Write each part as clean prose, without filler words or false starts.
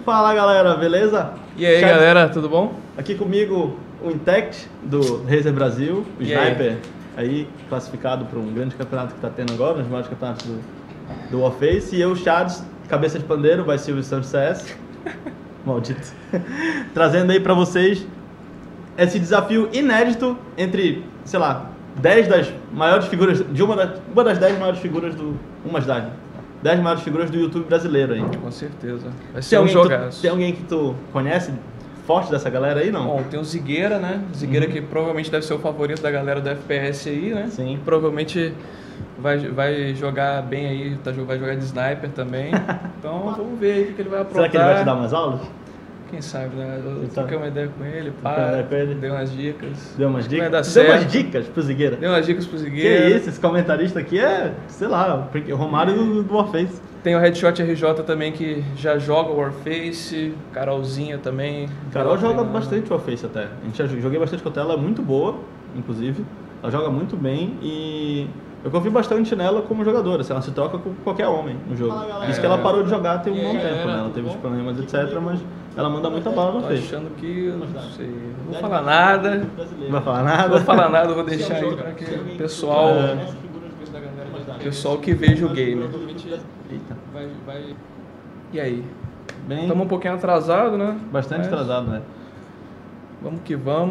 Fala galera, beleza? E aí galera, tudo bom? Aqui comigo o Intect do Razer Brasil, o Sniper, aí classificado para um grande campeonato que está tendo agora, um dos maiores campeonatos do Warface, e eu, Chads, cabeça de pandeiro, vai ser o Santos CS, maldito, trazendo aí para vocês esse desafio inédito entre, sei lá, 10 das maiores figuras, de uma das 10 maiores figuras do... 10 maiores figuras do YouTube brasileiro aí. Com certeza. Vai ser um jogaço. Tem alguém que tu conhece forte dessa galera aí, não? Bom, tem o Zigueira, né? Zigueira que provavelmente deve ser o favorito da galera do FPS aí, né? Sim. Provavelmente vai jogar bem aí, vai jogar de sniper também. Então vamos ver aí o que ele vai aprontar. Será que ele vai te dar umas aulas? Quem sabe, né? Eu troquei uma ideia com ele, dei umas dicas. Deu umas dicas? Vai dar Deu certo. umas dicas pro Zigueira? Deu umas dicas pro Zigueira. Que isso, esse comentarista aqui é, sei lá, o Romário do Warface. Tem o Headshot RJ também que já joga Warface, Carolzinha também. Carol joga bastante Warface até. Joguei bastante com ela, é muito boa, inclusive. Ela joga muito bem e eu confio bastante nela como jogadora. Ela se troca com qualquer homem no jogo. Isso que ela parou de jogar tem um bom tempo, né? Ela teve os problemas, etc. Mas ela manda muita bala no Warface. Achando que, não sei, não vou falar nada. Não vai falar nada? Não vou falar nada, vou deixar aí para que o pessoal... Pessoal que veja o game. Eita. E aí? Bem, Estamos um pouquinho atrasado, né? bastante atrasado, né? Vamos que vamos.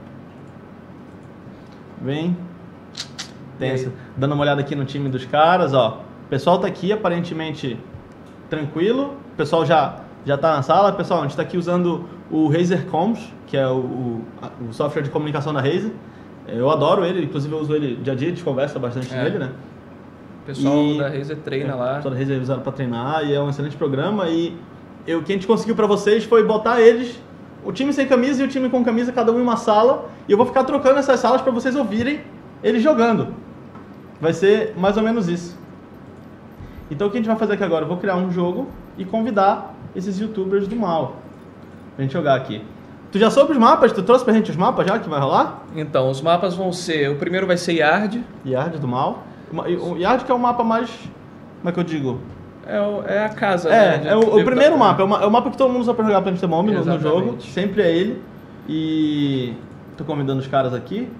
Bem tenso. Dando uma olhada aqui no time dos caras, ó. O pessoal tá aqui aparentemente tranquilo. O pessoal já tá na sala. Pessoal, a gente tá aqui usando o Razer Comms, que é o software de comunicação da Razer. Eu adoro ele, inclusive eu uso ele dia a dia, a gente conversa bastante nele, né? O pessoal da Razer treina lá. O pessoal da Razer usaram para treinar e é um excelente programa. E o que a gente conseguiu para vocês foi botar eles, o time sem camisa e o time com camisa, cada um em uma sala. E eu vou ficar trocando essas salas para vocês ouvirem eles jogando. Vai ser mais ou menos isso. Então o que a gente vai fazer aqui agora? Eu vou criar um jogo e convidar esses youtubers do mal pra gente jogar aqui. Tu já soube os mapas? Tu trouxe pra gente os mapas já que vai rolar? Então, os mapas vão ser... O primeiro vai ser Yard. Yard do mal. O Yard que é o mapa mais... Como é que eu digo? É a casa, né? É o primeiro mapa. É o mapa que todo mundo usa pra jogar Planet Bomb no jogo. Sempre é ele. E... Tô convidando os caras aqui.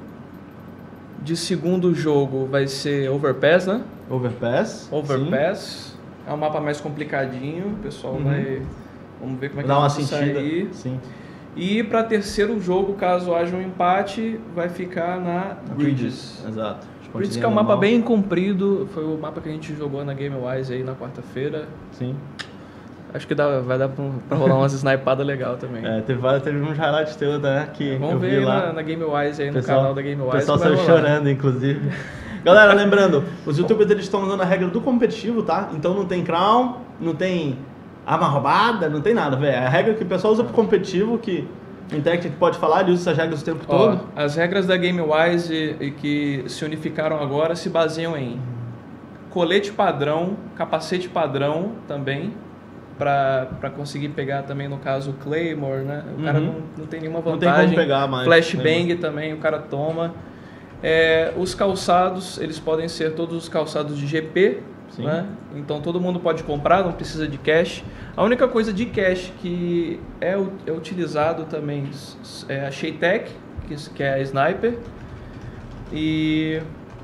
De segundo jogo vai ser Overpass, né? Overpass. Sim. É um mapa mais complicadinho. O pessoal vai... Vamos ver como é que vai sair. Sim. E para terceiro jogo, caso haja um empate, vai ficar na Bridges. Exato. Bridges que é um mapa bem comprido, foi o mapa que a gente jogou na GameWise aí na quarta-feira. Sim. Acho que vai dar pra rolar umas snipadas legal também. Teve uns highlights teus, né, que vamos ver lá na GameWise aí, no canal da GameWise. O pessoal saiu chorando, inclusive. Galera, lembrando, os youtubers eles estão usando a regra do competitivo, tá? Então não tem crown, não tem... arma roubada, não tem nada, velho. É a regra que o pessoal usa pro competitivo, que o Intect pode falar, ele usa essas regras o tempo todo. As regras da GameWise e que se unificaram agora se baseiam em colete padrão, capacete padrão também, para conseguir pegar também, no caso, o Claymore, né? O cara não tem nenhuma vantagem. Não tem como pegar mais. Flashbang também, o cara toma. Os calçados, eles podem ser todos os calçados de GP, né? Então todo mundo pode comprar, não precisa de cash. A única coisa de cash que é utilizado também é a Shaytek, que é a Sniper, e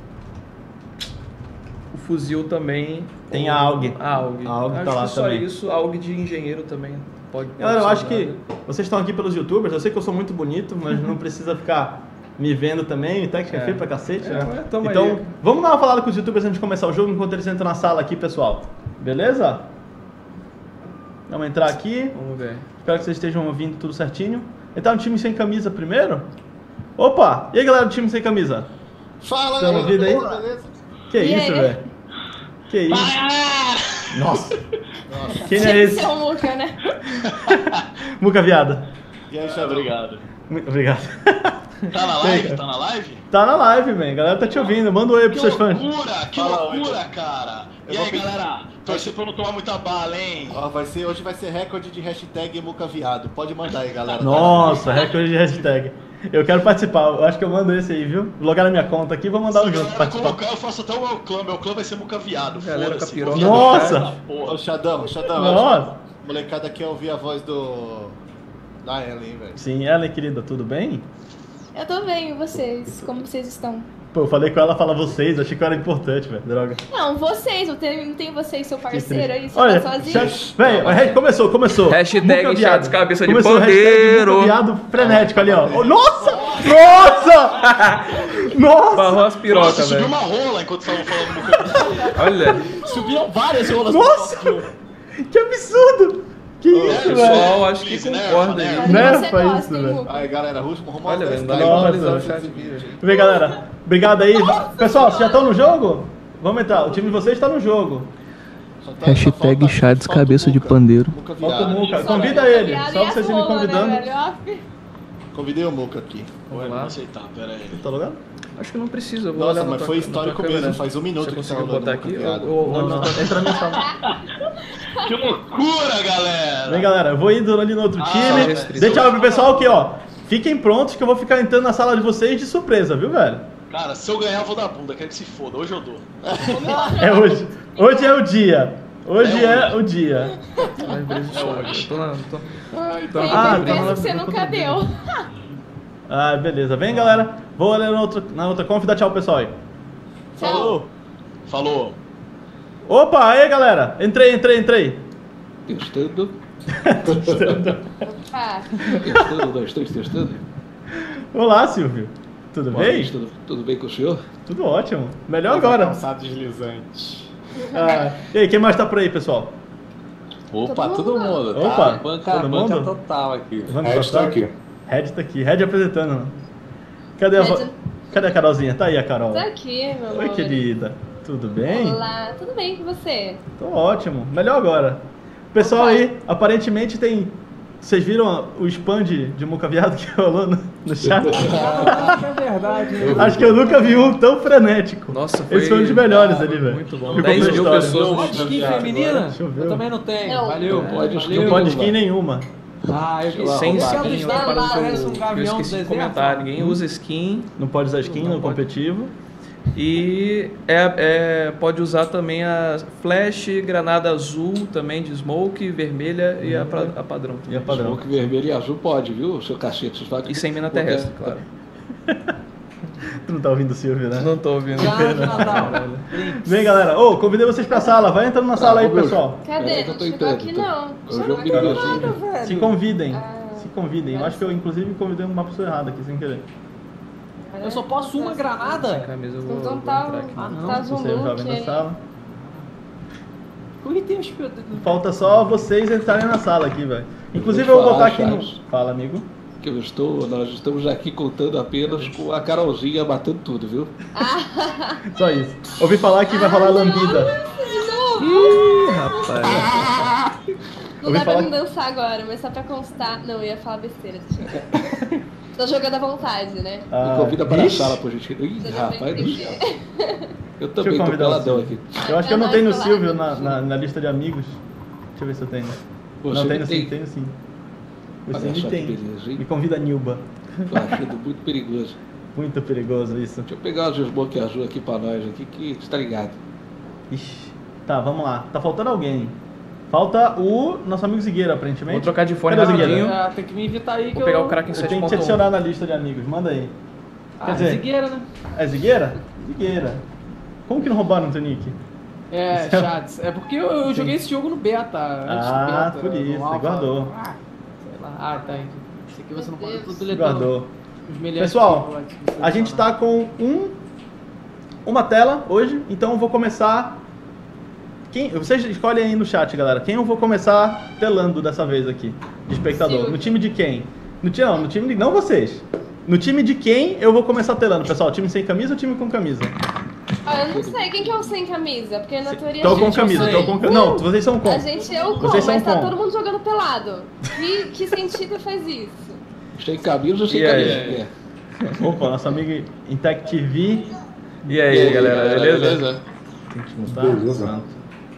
o fuzil também tem a AUG. A AUG tá lá só também. isso, a AUG de engenheiro também pode. Galera, eu acho que vocês estão aqui pelos youtubers, eu sei que eu sou muito bonito, mas não precisa ficar me vendo também, o Intect é feio pra cacete, né? Então, aí. Vamos dar uma falada com os youtubers antes de começar o jogo, enquanto eles entram na sala aqui, pessoal. Beleza? Vamos entrar aqui. Vamos ver. Espero que vocês estejam ouvindo tudo certinho. Entrar no time sem camisa primeiro. Opa! E aí, galera do time sem camisa? Fala, galera. Ouvido aí? Beleza? Que isso, velho? Que isso? Nossa! Quem é esse? Esse é o Muca, né? Muca viada. E aí, obrigado. Obrigado. Tá na live? Tá na live? Tá na live, man. A galera tá te ouvindo. Manda um oi pros seus fãs. Que loucura, cara. E aí, galera? Torce pra eu não tomar muita bala, hein? Hoje vai ser recorde de hashtag Muca Viado. Pode mandar aí, galera. Nossa, recorde de hashtag. Eu quero participar. Eu acho que eu mando esse aí, viu? Vou logar na minha conta aqui e vou mandar um junto. Se colocar, eu faço até o meu clã. Meu clã vai ser Muca Viado. Galera, Foda-se. Nossa! Ô, Xadão. Nossa! Molecada quer ouvir a voz da Ellen, velho. Sim, Ellen, querida, tudo bem? Eu tô bem, e vocês? Como vocês estão? Pô, eu falei com ela, fala vocês, achei que era importante, velho, droga. Não, vocês, não tem vocês, seu parceiro aí, você Olha, tá sozinho? velho, começou. Hashtag Muca chatos cabeça de começou pandeiro. Viado frenético ali, ó. Nossa! Nossa! Barrou as pirocas, Subiu velho. uma rola enquanto estavam falando Muca Viado. Olha, Subiram várias rolas. Nossa! Que absurdo! Que o isso, velho? pessoal acho que Please, né? concorda Né? aí. Né? Você Faz gosta, isso, hein, velho. Muca? Aí, galera, vamos arrumar Olha, velho, não dá pra Nossa. atualizar o chat aqui, velho. Vem, galera. Obrigado aí. Pessoal, vocês já estão no jogo? Vamos entrar. O time de vocês está no jogo. Hashtag Chades cabeça de pandeiro. Falta o Muca. Só Convida Muca ele. Viado Só e vocês as irem rolas, convidando. né, velho? Convidei o Muca aqui. Vamos Vou lá. aceitar, pera aí. Tá logado? Acho que não precisa, eu vou Nossa, olhar na mas tua- foi na tua histórico câmera. mesmo, faz um minuto Você que conseguiu tá rolando botar o aqui? Muca Viado. Não, entra na minha sala. Que loucura, galera! Vem, galera. Eu vou indo ali no outro Ah, time. restrição. Dê tchau pro pessoal aqui, ó. Fiquem prontos que eu vou ficar entrando na sala de vocês de surpresa, viu, velho? Cara, se eu ganhar, eu vou dar bunda, quero que se foda. Hoje eu dou. É hoje. Hoje é o dia. Hoje é o dia. Ai, Brasil, eu tô na... tô- Tem Ah, certeza tá. que você nunca deu. Ah, beleza. Vem, galera. Vou olhar na outra conf e dar tchau pro pessoal aí. Tchau. Falou. Opa, aí, galera. Entrei. Testando. Ah, Testando, 2, 3, testando. Olá, Silvio. Tudo Boa bem? noite, tudo bem com o senhor? Tudo ótimo. Melhor agora. Calçado deslizante. Ah, e aí, quem mais tá por aí, pessoal? Opa, Todo todo mundo. mundo. Opa, Tá? Banca todo mundo? total aqui. Vamos Red passar? tá aqui. Red tá aqui. Red apresentando. Né? Cadê Red. Cadê a Carolzinha? Tá aí a Carol. tô aqui, meu amor. Oi, querida. Tudo bem? Olá, tudo bem com você? Tô ótimo. Melhor agora. O pessoal Opa. aí, aparentemente tem... Vocês viram o spam de Muca Viado que rolou no chat? É verdade. Acho que eu nunca vi um tão frenético. Nossa, foi... Esse foi um dos melhores ali, velho. Muito bom. Ficou 10 pra mil história. pessoas Pode skin feminina? Deixa eu ver. Eu também não tenho. Não. Valeu. Não pode skin nenhuma. Ah, eu Sem Ela skin, eu está lá, parece um eu gavião do esqueci de deserto. comentar. Ninguém usa skin. Não pode usar skin Não no pode. competitivo. E pode usar também a flash, granada azul também de smoke, vermelha e a padrão. E a padrão. Smoke vermelho e azul pode, viu, seu cacete? Você fala que- E sem mina terrestre, claro. Tu não tá ouvindo o Silvio, né? Não tô ouvindo. Já de Natal. Vem, galera. Ô, convidei vocês pra sala. Vai entrando na sala aí, vamos. pessoal. Cadê? Peraí que eu Não tô chegou entrando, aqui, tô- não. Hoje eu Chegou me aqui ligazinho. nada, velho. Se convidem. Ah. Se convidem. Eu acho que eu, inclusive, convidei uma pessoa errada aqui, sem querer. Eu só posso uma granada? Camisa, eu vou, Então vou tá, entrar aqui. Ah, não. tá Você é o jovem da Zulu sala. Por que tem os... Falta só vocês entrarem na sala aqui, velho. Inclusive, Pode eu vou botar falar, aqui no... Charles. Fala, amigo. Que nós estamos aqui contando apenas com a Carolzinha matando tudo, viu? Só isso. Ouvi falar que vai rolar lambida. Ih, rapaz. Não Ouvi dá pra falar me dançar agora, mas só pra constar. Não, eu ia falar besteira. Deixa eu ver. Tô jogando à vontade, né? Me convida para a vixe. sala, por gente. Ih, Você já rapaz vai do céu. entender. Eu também tô convidar o peladão Silvio. aqui. Eu acho que eu É não tenho no nóis, Silvio claro. na lista de amigos. Deixa eu ver se eu tenho. Você Não, tenho tem. sim, tenho sim. O Olha Silvio só que tem. beleza, hein? Me convida a Nilba. Tô achando muito perigoso. Muito perigoso isso. Deixa eu pegar os smoke azul aqui pra nós aqui, que você tá ligado. Ixi. Tá, vamos lá. Tá faltando alguém. Falta o nosso amigo Zigueira, aparentemente. Vou trocar de fone Cadê o rapidinho. Zigueira? Ah, tem que me invitar aí que Vou pegar eu... o Kraken Eu tenho que te 7.1. adicionar na lista de amigos. Manda aí. Ah, Quer dizer- Zigueira, né? É Zigueira? Zigueira. Como que não roubaram o teu nick? É, Chats. É porque eu joguei esse jogo no beta. Antes do Ah, beta, por no isso, você alpha. guardou. Ah, sei lá. Ah, tá. Esse aqui você não pode. Eu tô Deus. deletando Guardou. os milhares Pessoal, de gigabytes que você A gente adiciona. tá com uma tela hoje, então eu vou começar... Vocês escolhem aí no chat, galera. Quem eu vou começar telando dessa vez aqui? De espectador. Silvio. No time de quem? No time de... Não vocês. No time de quem eu vou começar telando, pessoal? Time sem camisa ou time com camisa? Ah, eu não sei quem que é o sem camisa, porque na teoria Tô a com gente camisa, tô com camisa. Não, vocês são com. A gente é o com, Vocês são mas tá com. todo mundo jogando pelado. Que sentido faz isso? Sem camisa ou sem E aí? camisa? É. Opa, nosso amigo Intec TV. E aí, galera, beleza? Tem que mutar. Beleza. Pronto.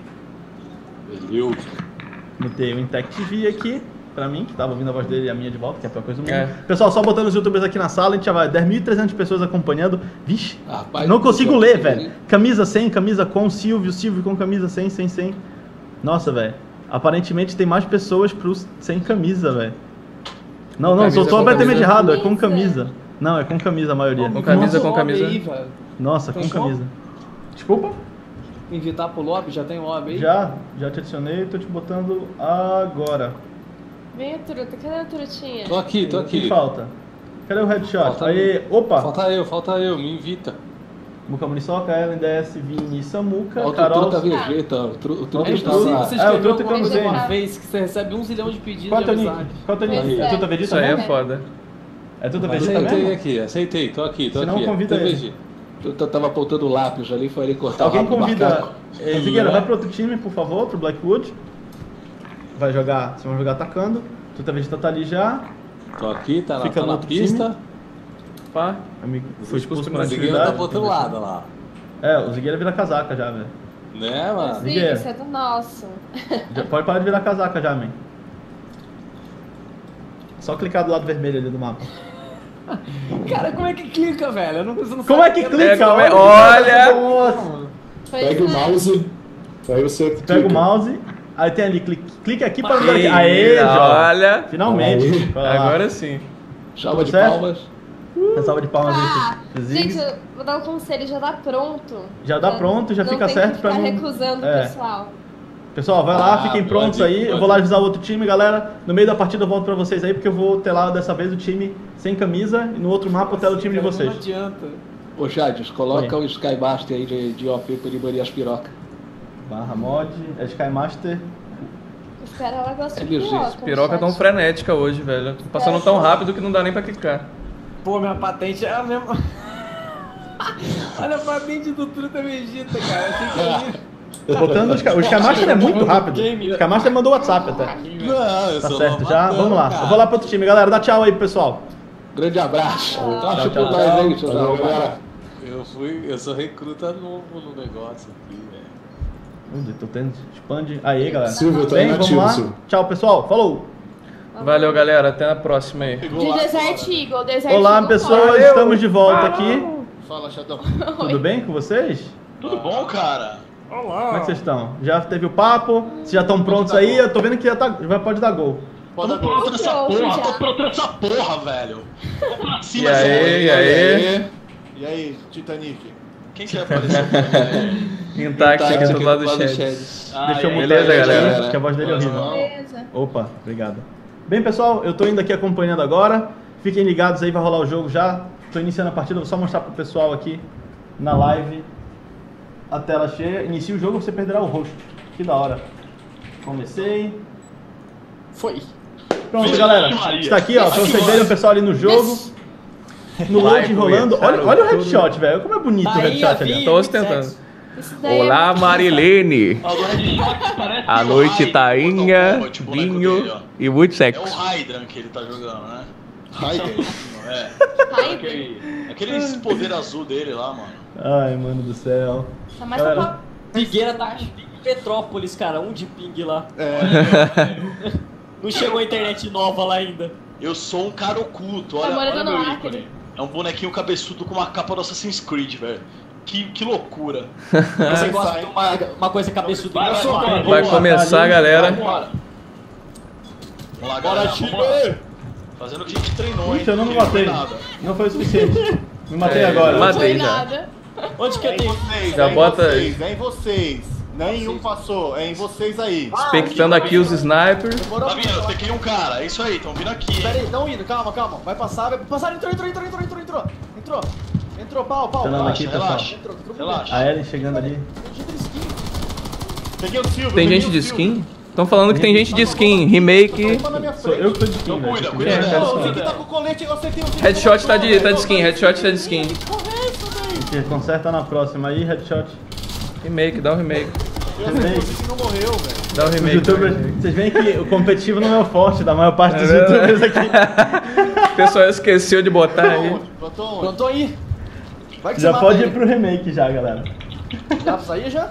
Beleza. Mutei o Intec TV aqui, pra mim, que tava ouvindo a voz dele e a minha de volta, que é a pior coisa do mundo. É. Pessoal, só botando os youtubers aqui na sala, a gente já vai. 10.300 pessoas acompanhando. Vixe, Rapaz, não consigo do ler, céu, velho. Camisa sem, camisa com, Silvio com camisa sem. Nossa, velho. Aparentemente tem mais pessoas sem camisa, velho. Não, camisa, soltou com completamente camisa. errado, é com camisa. Não, é com camisa a maioria. Com camisa, com camisa. Aí, velho. Nossa, Tem com como? camisa. Desculpa? Invitar pro lobby, já tem lobby aí? Já te adicionei, tô te botando agora. Vem, Truta. Cadê a Trutinha? Tô aqui. O que falta? Cadê o headshot? Falta Aí, opa! Falta eu, me invita. Muca Muriçoca, Ellen, DS, Vini, Samuca, Ó, o Carol... Truta Vegeta, o Truta É está impossível lá. você o escrever Truta alguma coisa Camuzene. uma vez que você recebe 1 zilhão de pedidos Qual é de teu nick? amizade. Qual é teu nick? Pois É é. Truta Vegeta Isso aí é mesmo? foda. É Truta Vegeta Aceitei mesmo? aqui, aceitei, tô aqui. Se não, convida ele. TVG. Eu tava apontando o lápis ali, foi ele cortar Alguém o rabo do convida... macaco. Zigueira, vai pro outro time, por favor, pro Blackwood. Vocês vão jogar atacando. Truta Vegeta tá ali já. Tô aqui, tá Fica no na outro pista. Pá. Amigo, foi expulso por O Zigueira tá atividade. pro outro lado lá. É, o Zigueira vira casaca já, velho. Né, mano? Sim, Miguel. isso é do nosso. Já pode parar de virar casaca já, man. Só clicar do lado vermelho ali do mapa. Cara, como é que clica, velho? Eu não, você não Como sabe é que que clica? Olha! Nossa. Pois o é. mouse, aí você Pega o mouse, aí tem ali, clique aqui para ver aqui. Aê, Jó. Olha! Finalmente. Aê. Vai lá. Agora sim. Salva de certo? palmas. Uma salva de palmas Ah, aí. gente, eu vou dar um conselho, já dá pronto. Já dá pronto, já não fica tem certo que pra ficar não... recusando o É. pessoal. Pessoal, vai lá, fiquem pode prontos ir, aí. Eu pode vou lá ir. avisar o outro time, galera. No meio da partida eu volto pra vocês aí, porque eu vou ter lá dessa vez o time sem camisa e no outro mapa eu telo o time de vocês. Não adianta. Ô, Jades, coloca o Skymaster aí de OP pra ele banir as pirocas. Barra mod, é Sky Master. Espera, ela gosta de LG, piroca. Piroca no tão chat. frenética hoje, velho. Tô passando tão rápido que não dá nem pra clicar. Pô, minha patente é a mesma. Olha a patente do Truta Vegeta, cara. Achei que eu ia. Botando o Sky Master é muito rápido. O Sky Master mandou WhatsApp até. Não, eu Tá sou certo, já? novatão, Vamos lá. cara. Eu vou lá pro outro time, galera. Dá tchau aí pro pessoal. Grande abraço. Torce Tchau, por tchau. nós aí, tchau, Valeu, tchau. galera. Eu sou recruta novo no negócio aqui, velho. Tô tendo expande. Aí, galera. Silvio, tá Bem, vamos inativo, lá. Silvio. Tchau, pessoal. Falou. Valeu, galera. Até a próxima aí. Pegou De lá Desert fora. Eagle, Desert Olá, Eagle pessoas. fora. Estamos de volta aqui. Fala, Xadão. Tudo bem com vocês? Tudo bom, cara? Como é que vocês estão? Já teve o papo? Vocês já estão prontos aí? Eu tô vendo que já tá, pode dar gol. Pode dar Tô pronto nessa pronto porra, já. tô pronto nessa porra, velho. Vamos pra cima, E aí, Zé. e aí? E aí, Titanic? Quem quer aparecer aqui aí? Intact aqui do lado do chat. Deixa eu mutar beleza, ele, galera? que a voz dele é horrível. Beleza. Opa, obrigado. Bem, pessoal, eu tô indo aqui acompanhando agora. Fiquem ligados aí, vai rolar o jogo já. Tô iniciando a partida, vou só mostrar pro pessoal aqui na live. A tela cheia. Inicia o jogo, você perderá o rosto. Que da hora. Comecei. Foi. Pronto, Vixe, galera. Maria. Está aqui, ó, pra vocês verem o pessoal ali no jogo. No load Vai, rolando. Rui, Olha o tudo. headshot, velho. Como é bonito o Tá aí, headshot ó, ali. vi. Tô ostentando. Isso daí Olá, é... Marilene. Agora de choque parece A o noite Hydra, tainha, Mortal Kombat, o boneco vinho dele, ó. e muito É sexo. o Hydran que ele tá jogando, né? Raiden. É. Ai, Aquele poder azul dele lá, mano. Ai, mano do céu. tá mais Galera. pra... Figueira tá em Petrópolis, cara, 1 de ping lá. Não chegou a internet nova lá ainda. Eu sou um cara oculto, Tá olha, morando olha no meu Acre. ícone. É um bonequinho cabeçudo com uma capa do Assassin's Creed, velho. Que loucura. Você gosta de uma coisa cabeçuda. Vai, Vai, Vai começar, galera. Vambora. Vamos lá, Bora, galera. time! Vambora. Fazendo o que a gente treinou, hein? Puxa, eu não me Porque matei. foi nada. Não foi o suficiente. Me matei É, agora. matei. Foi já. nada. Onde que É eu em tenho? vocês, Já é em bota aí. vocês, é em vocês. Nenhum passou, é em vocês aí. Expectando aqui os snipers. Tá vindo, eu tequei um cara, é isso aí, tão vindo aqui, Pera hein? aí, não indo, calma. Vai passar, entrou. Entrou, pau. Falando aqui, pessoal. Relaxa, Entrou relaxa. A Ellen chegando ali. Peguei o Silvio, Tem peguei gente o de Silvio. skin? Estão falando que tem gente de skin. Remake. Sou eu que tô de skin, Então velho. cuida É, dela. Ô, o que tá com o colete? Eu acertei o Headshot tá de skin, headshot tá de skin. Que conserta na próxima aí, headshot. Remake, dá um remake. Remake. não morreu, velho. Dá um Os remake. youtubers, vocês veem que o competitivo não é o forte da maior parte dos É verdade. youtubers aqui. O pessoal esqueceu de botar aí. Botou onde? Plantou aí. Vai que Já você mata pode ir ele. pro remake já, galera. Dá pra sair já?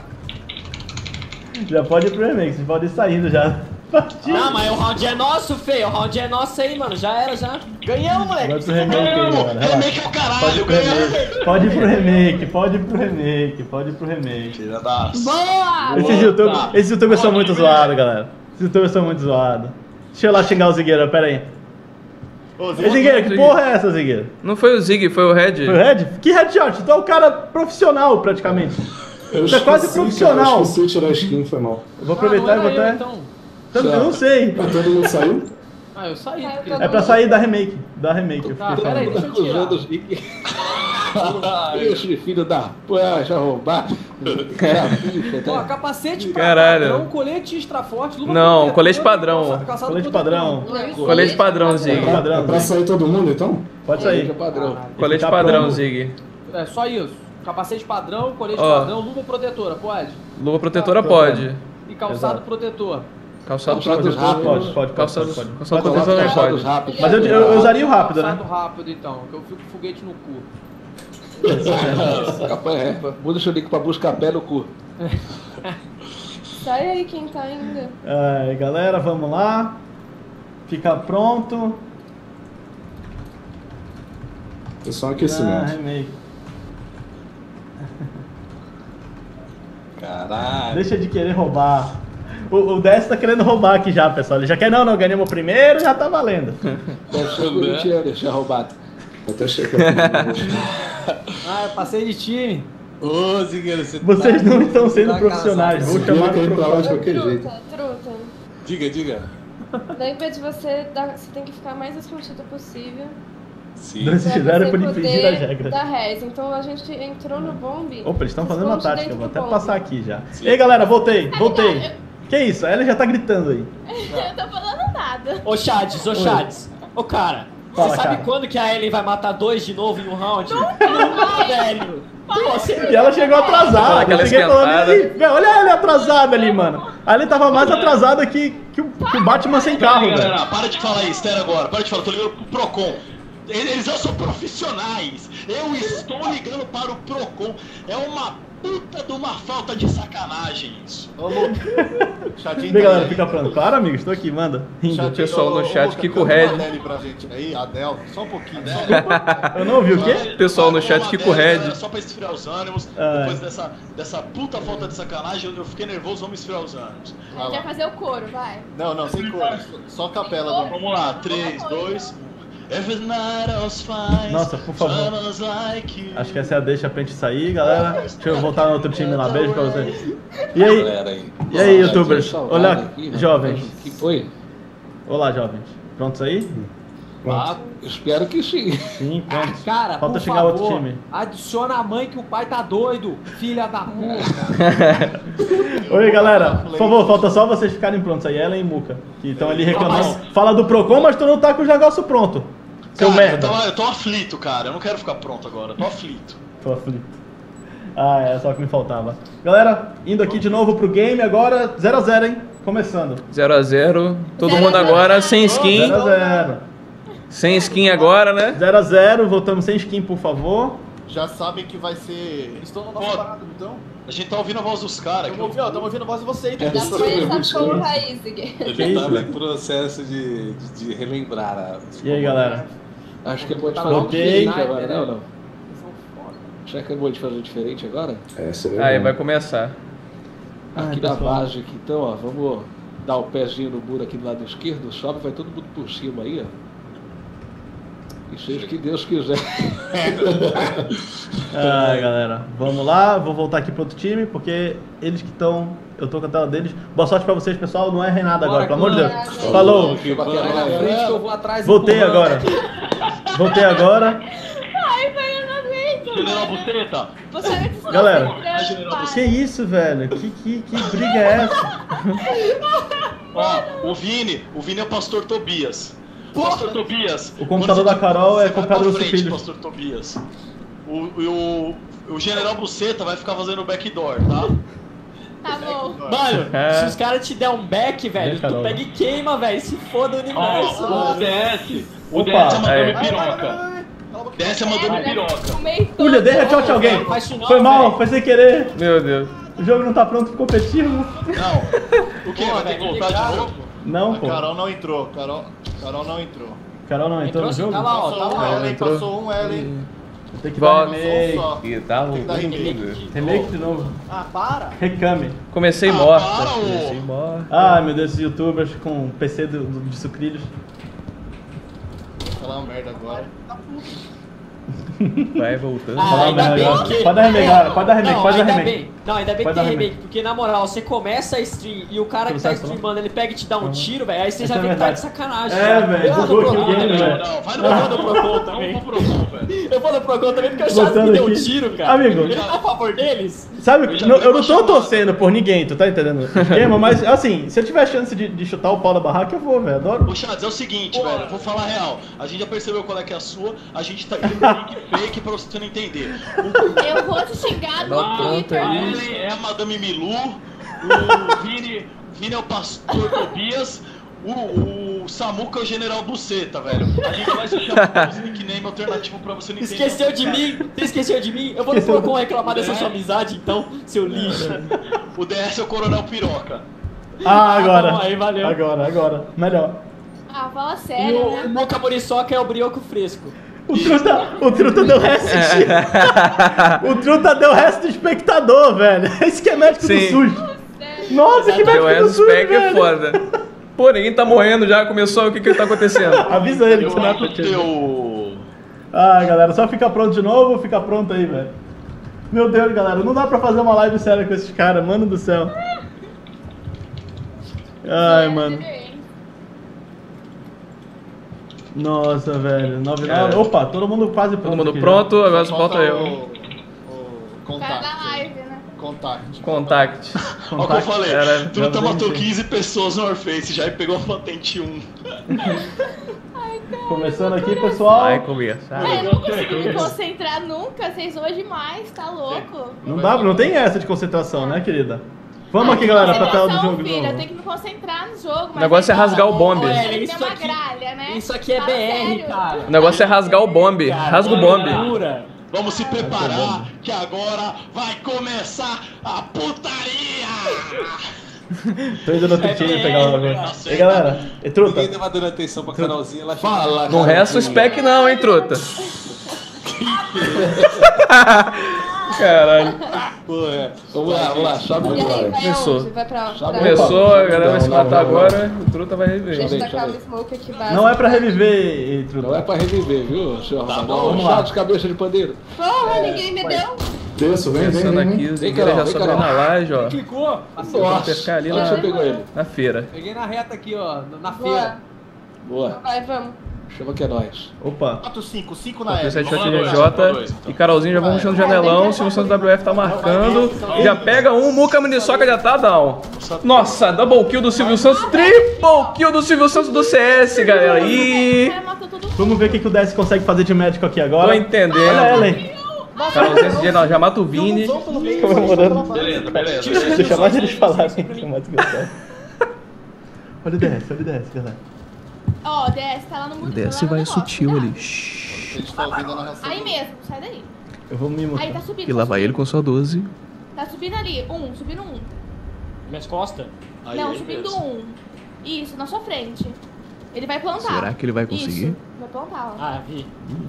Já pode ir pro remake, vocês podem ir saindo já. Não, mas o round é nosso, feio. O round é nosso aí, mano. Já era, já. Ganhamos, Vai moleque. pro remake aí, galera. Remake Relaxa. é o Pode ir caralho, pro remake. ganhamos. Pode ir pro remake, pode ir pro remake, pode ir pro remake. Tira da... Boa! Esses youtubers são muito zoados, galera. Esses youtubers são muito zoados. Deixa eu lá xingar o Zigueira, pera aí. Ô, Ei, Zigueira, que porra é essa, Zigueira? Não foi o Zig, foi o Red. Foi o Red? Que headshot? Tu é o cara profissional, praticamente. Tu é quase profissional. Eu esqueci de tirar a skin, foi mal. Eu vou aproveitar e botar... Então. Eu não sei. Mas todo mundo saiu? Ah, eu saí. Saiu porque- todo É pra sair da remake. Da remake. Eu Tá, fiquei pera aí, falando. deixa eu tirar. Acusando os Zig. Esse filho da... Pô, já roubaram. Já bicha, Ó, tá? capacete pra Caralho. padrão, colete extra forte, luva Não, protetora, colete padrão. calçado Colete protetor. padrão. Não é isso? Colete padrão, Zig. Padrão, É pra Zig. sair todo mundo, então? Pode Seja sair. padrão. Colete Tá padrão, pronto. Zig. É só isso. Capacete padrão, colete Ó. padrão, luva protetora, pode? Luva protetora pode. E calçado Exato. protetor. Calçado Calçados protetor. rápidos. Pode. Calçado Pode. protetor também Calçados pode. rápidos. Mas eu usaria o rápido, né? Calçado rápido, então, que eu fico com foguete no cu. Muda o seu link pra buscar pé no cu. Sai aí quem tá ainda. Ai, galera, vamos lá. Fica pronto. É só um Ah, aquecimento. remake. Caralho. Deixa de querer roubar. O DS tá querendo roubar aqui já, pessoal. Ele já quer, não, ganhamos o primeiro, já tá valendo. Deve ser corintiano, deixa roubado. Até chegar. Ah, eu passei de time. Ô, Zigueira, você Vocês não estão sendo Tá profissionais. Vou Zigueira chamar quer ir de pra lá profissional. de qualquer jeito. Truta. Diga. Daí, de você dar, você tem que ficar mais escondido possível. Sim. Não Pra se fizeram você por infringir poder as regras. dar res. Então a gente entrou no bombe. Opa, eles estão fazendo uma esconde tática. dentro Vou do até bombe. passar aqui já. Ei, galera, voltei. Que isso? A Ellen já tá gritando aí. Eu tô falando nada. Ô Chades. Ô cara, Fala, você sabe cara. quando que a Ellen vai matar 2 de novo em um round? Nunca, velho. Você... E ela chegou atrasada. Aquela Eu cheguei falando, esquentada. "Ih, velho, olha ela atrasada ali, mano. A Ellen tava mais atrasada que o Batman sem carro, Peraí, velho. galera, para de falar isso, espera agora. Para de falar, tô ligando pro Procon. Eles não são profissionais. Eu estou ligando para o Procon. É uma puta de uma falta de sacanagem isso. Ô, Lucas. Chatinho Vem, tá galera, aí. fica pronto. Claro, amigo, estou aqui, manda. Rindo. Chatinho, pessoal no ô, chat, Lucas, Kiko canta Red. uma Adele pra gente aí, Adele, só um pouquinho. Eu não ouvi o quê? Pessoal no chat, Uma Kiko Adele, Red. galera, só pra esfriar os ânimos. Ah. Depois dessa puta falta de sacanagem, eu fiquei nervoso, vamos esfriar os ânimos. A gente vai fazer o coro, vai. Não, sem cor, só capela. Vamos lá, 3, 2, 1. Every night I was fine. Nossa, por favor. Someone's like you. Acho que essa é a deixa pra gente sair, galera. Deixa eu voltar no outro time lá. Beijo pra vocês. E aí? Galera aí. E aí, Olá, youtubers? saudade Olá, aqui, rapaz. jovens. Que foi? Olá, jovens. Prontos aí? Ah, espero que sim. Sim, prontos. Cara, Falta por chegar favor, outro time. adiciona a mãe que o pai tá doido, filha da puta. Oi, galera. Por favor, falta só vocês ficarem prontos aí. Ellen e Muca, que estão ali reclamando. Fala do Procon, mas tu não tá com o negócio pronto. Seu Cara, merda. eu tô aflito, cara. Eu não quero ficar pronto agora. Eu tô aflito. Tô aflito. Ah, é só o que me faltava. Galera, indo aqui de novo pro game agora. 0x0, hein? Começando. 0x0. Todo 0 a mundo 0. agora sem skin. 0x0. Sem skin agora, né? 0x0. Voltamos sem skin, por favor. Já sabem que vai ser. Estou no Pô, nosso parado, então. A gente tá ouvindo a voz dos caras. Estamos ouvindo a voz de vocês. Já foi essa porra aí, Zig. Eu Que já isso? tava em processo de relembrar. E aí, galera? Acho que é bom de Tá fazer bom. diferente Ok. agora, não? Será que é bom de fazer diferente agora? É, seria Aí bom. vai começar. Aqui Ai, na pessoal. base aqui, então, ó, vamos dar o pezinho no muro aqui do lado esquerdo, sobe, vai todo mundo por cima aí, ó. E seja o que Deus quiser. Ai, galera, vamos lá. Vou voltar aqui pro outro time, porque eles que estão. Eu tô com a tela deles. Boa sorte pra vocês, pessoal. Não errem nada agora, pelo amor de Deus. Obrigada. Falou. Vai na frente que eu vou atrás. Voltei empurrando. agora. Voltei agora. Ai, velho, eu não aguento. General Buceta. Você vai te Galera, sofrer, Que isso, velho? Que briga é essa? Ó, o Vini é o pastor Tobias. Pastor Tobias. O computador da Carol é você vai comprado pra no frente, Filhos. pastor Tobias. O General Buceta vai ficar fazendo o backdoor, tá? Tá bom. Mano, se os caras te der um back, velho, Carol. tu pega e queima, velho. Se foda o universo. Ó, o mano. DS. O Opa, DS é mandando é. piroca. DS é mandando piroca. Fumei todo. Julia, dei headshot em alguém. Faz isso não, Foi mal, velho. foi sem querer. Meu Deus. O jogo não tá pronto pro competitivo. Não. O que? Vai ter que voltar de novo? Não, A pô. Carol não entrou. Carol não entrou. Carol não entrou no jogo? Tá lá, ó, tá Passou um lá. Ellen, entrou. passou um Ellen. Tem que dar Volta. remake. E tá Tem que dar rolando. Remake de novo. Ah, para! Recame. Comecei Ah, morta. para, ô. Comecei morta. Ai, meu Deus, esses youtubers com PC de sucrilhos. Vou falar uma merda agora. Vai voltando. Ah, Falar ainda merda bem agora. que- Pode dar remake, É, pode dar remake, não, pode dar ainda remake. bem. Não, ainda bem Pode que dar tem remake. remake, porque na moral, você começa a stream e o cara que tá Você sabe streamando, ele pega e te dá um tiro, velho, aí você Isso já é vê que tá de verdade. sacanagem. É, já. velho, Eu vou bugou no aqui o Procon game, também. velho. Não, vai no Eu vou no Procon Procon também. também. Vamos pro Procon, velho. Eu vou no Procon também porque o Chaves Botando me deu um aqui. tiro, cara. Amigo. Ele tá a favor deles. Sabe, Eu já eu vi não uma tô chamada. torcendo por ninguém, tu tá entendendo o esquema? Mas assim, se eu tiver chance de chutar o pau da barraca, eu vou, velho. Adoro. Ô, Chaves, é o seguinte, velho, eu vou falar a real. A gente já percebeu qual é que é a sua, a gente tá indo link fake pra você não entender. Eu vou te xingar Dá no pronto Twitter. A aí. Ellen é a Madame Milu, o Vini é o Pastor Tobias, o Samuca é o General Buceta, velho. A gente vai se chamar com os nickname alternativo pra você não entender. Esqueceu de mim? Você esqueceu de mim? Eu vou no Esqueceu Procon reclamar dessa sua amizade, então, seu lixo. O DS é o Coronel Piroca. Ah, agora. bom, aí, valeu. Agora. Melhor. Ah, fala E sério, o né? Moca Muriçoca é o brioco fresco. O Truta deu resto. O Truta deu resto do espectador, velho. Esse que é médico Sim. do SUS. Nossa, que Teu médico do SUS, spec é velho. foda. Pô, ninguém tá morrendo já, começou, o que que tá acontecendo? Avisa ele que Eu você não é mato o afetivo. teu... Ah, galera, só fica pronto de novo, fica pronto aí, velho. Meu Deus, galera, não dá pra fazer uma live séria com esses caras, mano do céu. Ai, mano. Nossa, velho. 9-9. Opa, todo mundo quase pronto. Todo mundo aqui pronto, agora só falta eu. O O cara da contact. live, né? Contact. Contact. Olha o que eu falei, Era- tu tá já matou venceu. 15 pessoas no Warface já e pegou a patente 1. já. Começando aqui, pessoal. Vai começar. Eu não consigo me concentrar nunca, vocês zoam demais, tá louco? Não dá, não tem essa de concentração, né, querida? Vamos aqui, galera, pra tela do Concentração, jogo de filho, eu novo. tenho que me concentrar no jogo. O negócio é rasgar o bombe. Olha, Tem isso uma aqui- gralha, né? Isso aqui é Fala BR, sério. cara. O negócio é rasgar o bombe. Rasga o bombe. Loucura. Vamos se preparar que agora vai começar a putaria! Tô indo no Twitch pegar o bagulho. Nossa, E galera, e truta? Ninguém tava dando atenção pra canalzinha, ela Fala, Não resta o spec não, hein, truta. Caralho. Pô, é. Vamos lá, sobe E aí, agora. vai Começou. aonde? Vai pra... Começou, a galera vai se Não, matar não, agora, o truta vai reviver. Deixa eu Deixa tacar eu o smoke aqui básico. Não é pra reviver, truta. Não é pra reviver, viu, senhor Tá Rafael? bom, Vamos lá, de cabeça de pandeiro. Porra, ninguém me deu. Desço, vem, Pensando aqui, os Vem, guerreiros já Carol, vem, sobem Carol. na laje, ó. Clicou? Vamos pescar ali Olha que você na, pegou ele. na feira. Peguei na reta aqui, ó, na Boa. feira. Boa. Vai, vamos. Chama que é nós. Opa. 4-5 na Esse é L. shot Vamos lá, de dois, J dois, e então. Carolzinho já vão puxando o janelão. Silvio Santos WF tá marcando. Já pega um, Muca Muriçoca já tá down. Nossa, double kill do Silvio Santos, triple kill do Silvio Santos do CS, galera. O Ih, cara matou todo mundo. Vamos ver o que o DS consegue fazer de médico aqui tô agora. Olha entendendo. Ellen. Carolzinho esse dia não, já mata o Vini. Comemorando. Beleza, beleza. Deixa mais eles falarem. que é mais engraçado. Olha o DS, galera. Ó, DS tá lá no mundo. O DS vai sutil ali. Shhh. Eles estão ouvindo a narração. Aí mesmo, sai daí. Eu vou me Aí mostrar. tá subindo. E lá vai ele com sua 12. Tá subindo ali, subindo um. Minhas costas. Aí, Não, aí subindo mesmo. um. Isso, na sua frente. Ele vai plantar. Será que ele vai conseguir? Isso, vai plantar, ó. Ah, vi.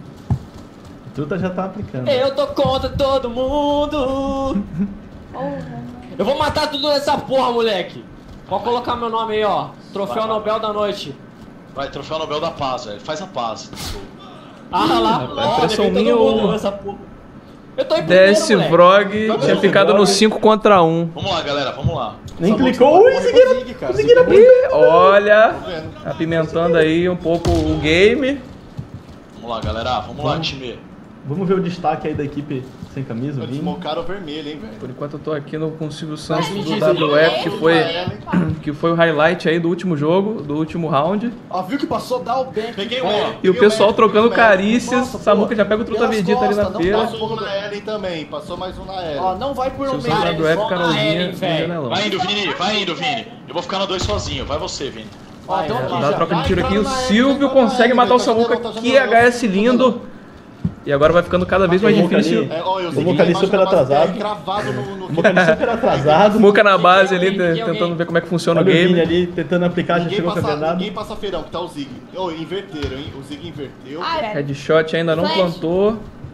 O truta já tá aplicando. Eu tô contra todo mundo. Porra. Eu vou matar tudo nessa porra, moleque. Pode colocar meu nome aí, ó. Troféu Vai, vai. Nobel da Noite. Vai, troféu Nobel da Paz, velho. Faz a paz. Ah lá, rapaz, ó, impressão levei minha todo mundo ou- nessa porra. Eu tô em primeiro, DS moleque. Vrog tinha ficado no 5 contra 1. Vamos lá, galera, vamos lá. Nem clicou. Ui, conseguiram abrir. E olha, Tô vendo. apimentando aí um pouco o game. Vamos lá, galera. Vamos lá, time. Vamos ver o destaque aí da equipe sem camisa, o Eles Vini. smocaram o vermelho, hein, velho. Por enquanto eu tô aqui no, com o Silvio Santos Mas do me diz WF, aí, que foi o highlight aí do último jogo, do último round. Ó, viu que passou? Dá o back. Peguei o L. E o pessoal trocando carícias. Nossa, Samuca pô. já pega o Truta Pelas Vegeta ali na costas, feira. Não passou um na L também. Passou mais um na L. Ó, não vai por um Silvio Santos meio. WF, Carolzinha Ellen, no velho. janelão. Vai indo, Vini. Eu vou ficar na 2 sozinho. Vai você, Vini. Ó, então aqui Dá a já. troca de Vai tiro aqui. O entrando na L, Silvio vai entrando consegue na L, matar o tá Samuca. janelão, tá Que janelão. HS lindo. E agora vai ficando cada vez mais O Muca difícil. ali- É, ó, eu O Muca ali super atrasado. Cravado no O Muca ali super atrasado. Muca na base ali, Alguém. tentando ver como é que funciona o Olha o Vini game. ali tentando aplicar, já Ninguém chegou passa, campeonato. ninguém passa feirão, que tá o Zig. Ô, inverteram, hein? O Zig inverteu. Ah, é. Headshot ainda não Flash. plantou.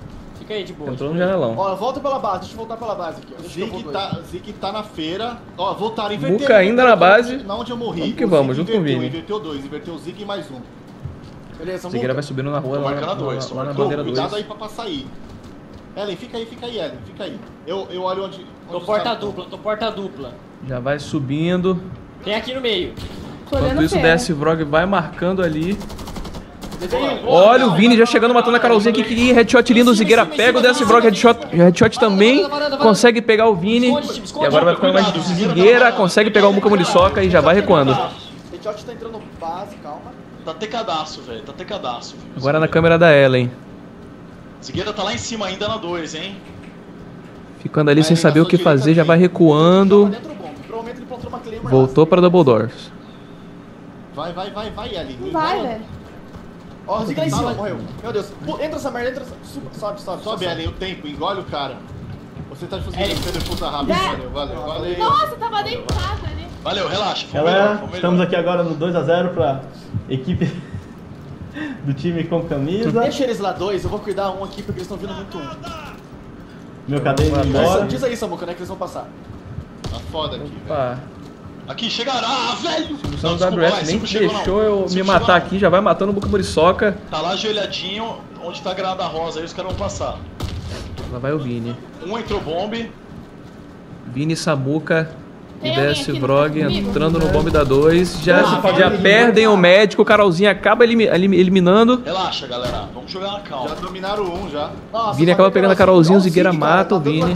Fica aí de boa. Entrou no janelão. Ó, volta pela base, deixa eu voltar pela base aqui, ó. Zig tá na feira. Ó, voltaram, inverteram. Muca ainda na base. Na onde eu morri. Vamos que vamos, junto com o Vini. Inverteu 2, inverteu o Zig e mais um. Beleza, Zigueira vai subindo na rua, Tô lá marcando a 2. na bandeira 2. Cuidado aí pra passar aí. Ellen, fica aí, Ellen, fica aí. Eu olho onde Tô os porta caras dupla, tô porta dupla. Já vai subindo. Tem aqui no meio. Tô olhando Enquanto isso, feio. desce Vrog vai marcando ali. Olha o Vini já chegando, matando a Carolzinha aqui. Que headshot lindo. O Zigueira pega o Desce Vrog. Headshot também. Consegue pegar o Vini. E agora vai ficando mais difícil. Zigueira consegue pegar o Muca Muriçoca e já vai recuando. Headshot tá entrando base, calma. Tá tecadaço, velho. Tá tecadaço. Agora na câmera da Ellen. Zigueira tá lá em cima ainda na 2, hein? Ficando ali sem saber o que fazer. Já vai recuando. Provavelmente ele plantou uma Claymore. Voltou para Double Doors. Vai, Ellen. Não vai, velho. Ó, o Zig lá em cima, morreu. Meu Deus. Entra essa merda, entra. Sobe. Ellen, o tempo, engole o cara. Você tá fazendo esse defesa rápido. Valeu. Nossa, tava deitado ali. Valeu, relaxa. Galera, estamos aqui agora no 2x0 pra equipe do time com camisa. Deixa eles lá 2, eu vou cuidar um aqui porque eles estão vindo muito Meu cadeia indo embora. Diz aí, Samuca, né, que eles vão passar. Tá foda aqui, velho. Opa. Aqui, chegaram. Ah, velho! O Santos WF nem deixou eu me matar aqui. Já vai matando o Muca Muriçoca. Tá lá ajoelhadinho, onde tá a granada rosa, aí os caras vão passar. Lá vai o Vini. Um entrou bombe. Vini, Samuca e Tem alguém Desce aqui Vrog comigo? entrando no bombe da 2. Já perdem o médico. O Carolzinha acaba eliminando. Relaxa, galera. Vamos jogar na calma. Já dominaram um, já. Nossa, Vini acaba pegando a Carolzinha, o Zigueira mata o Vini.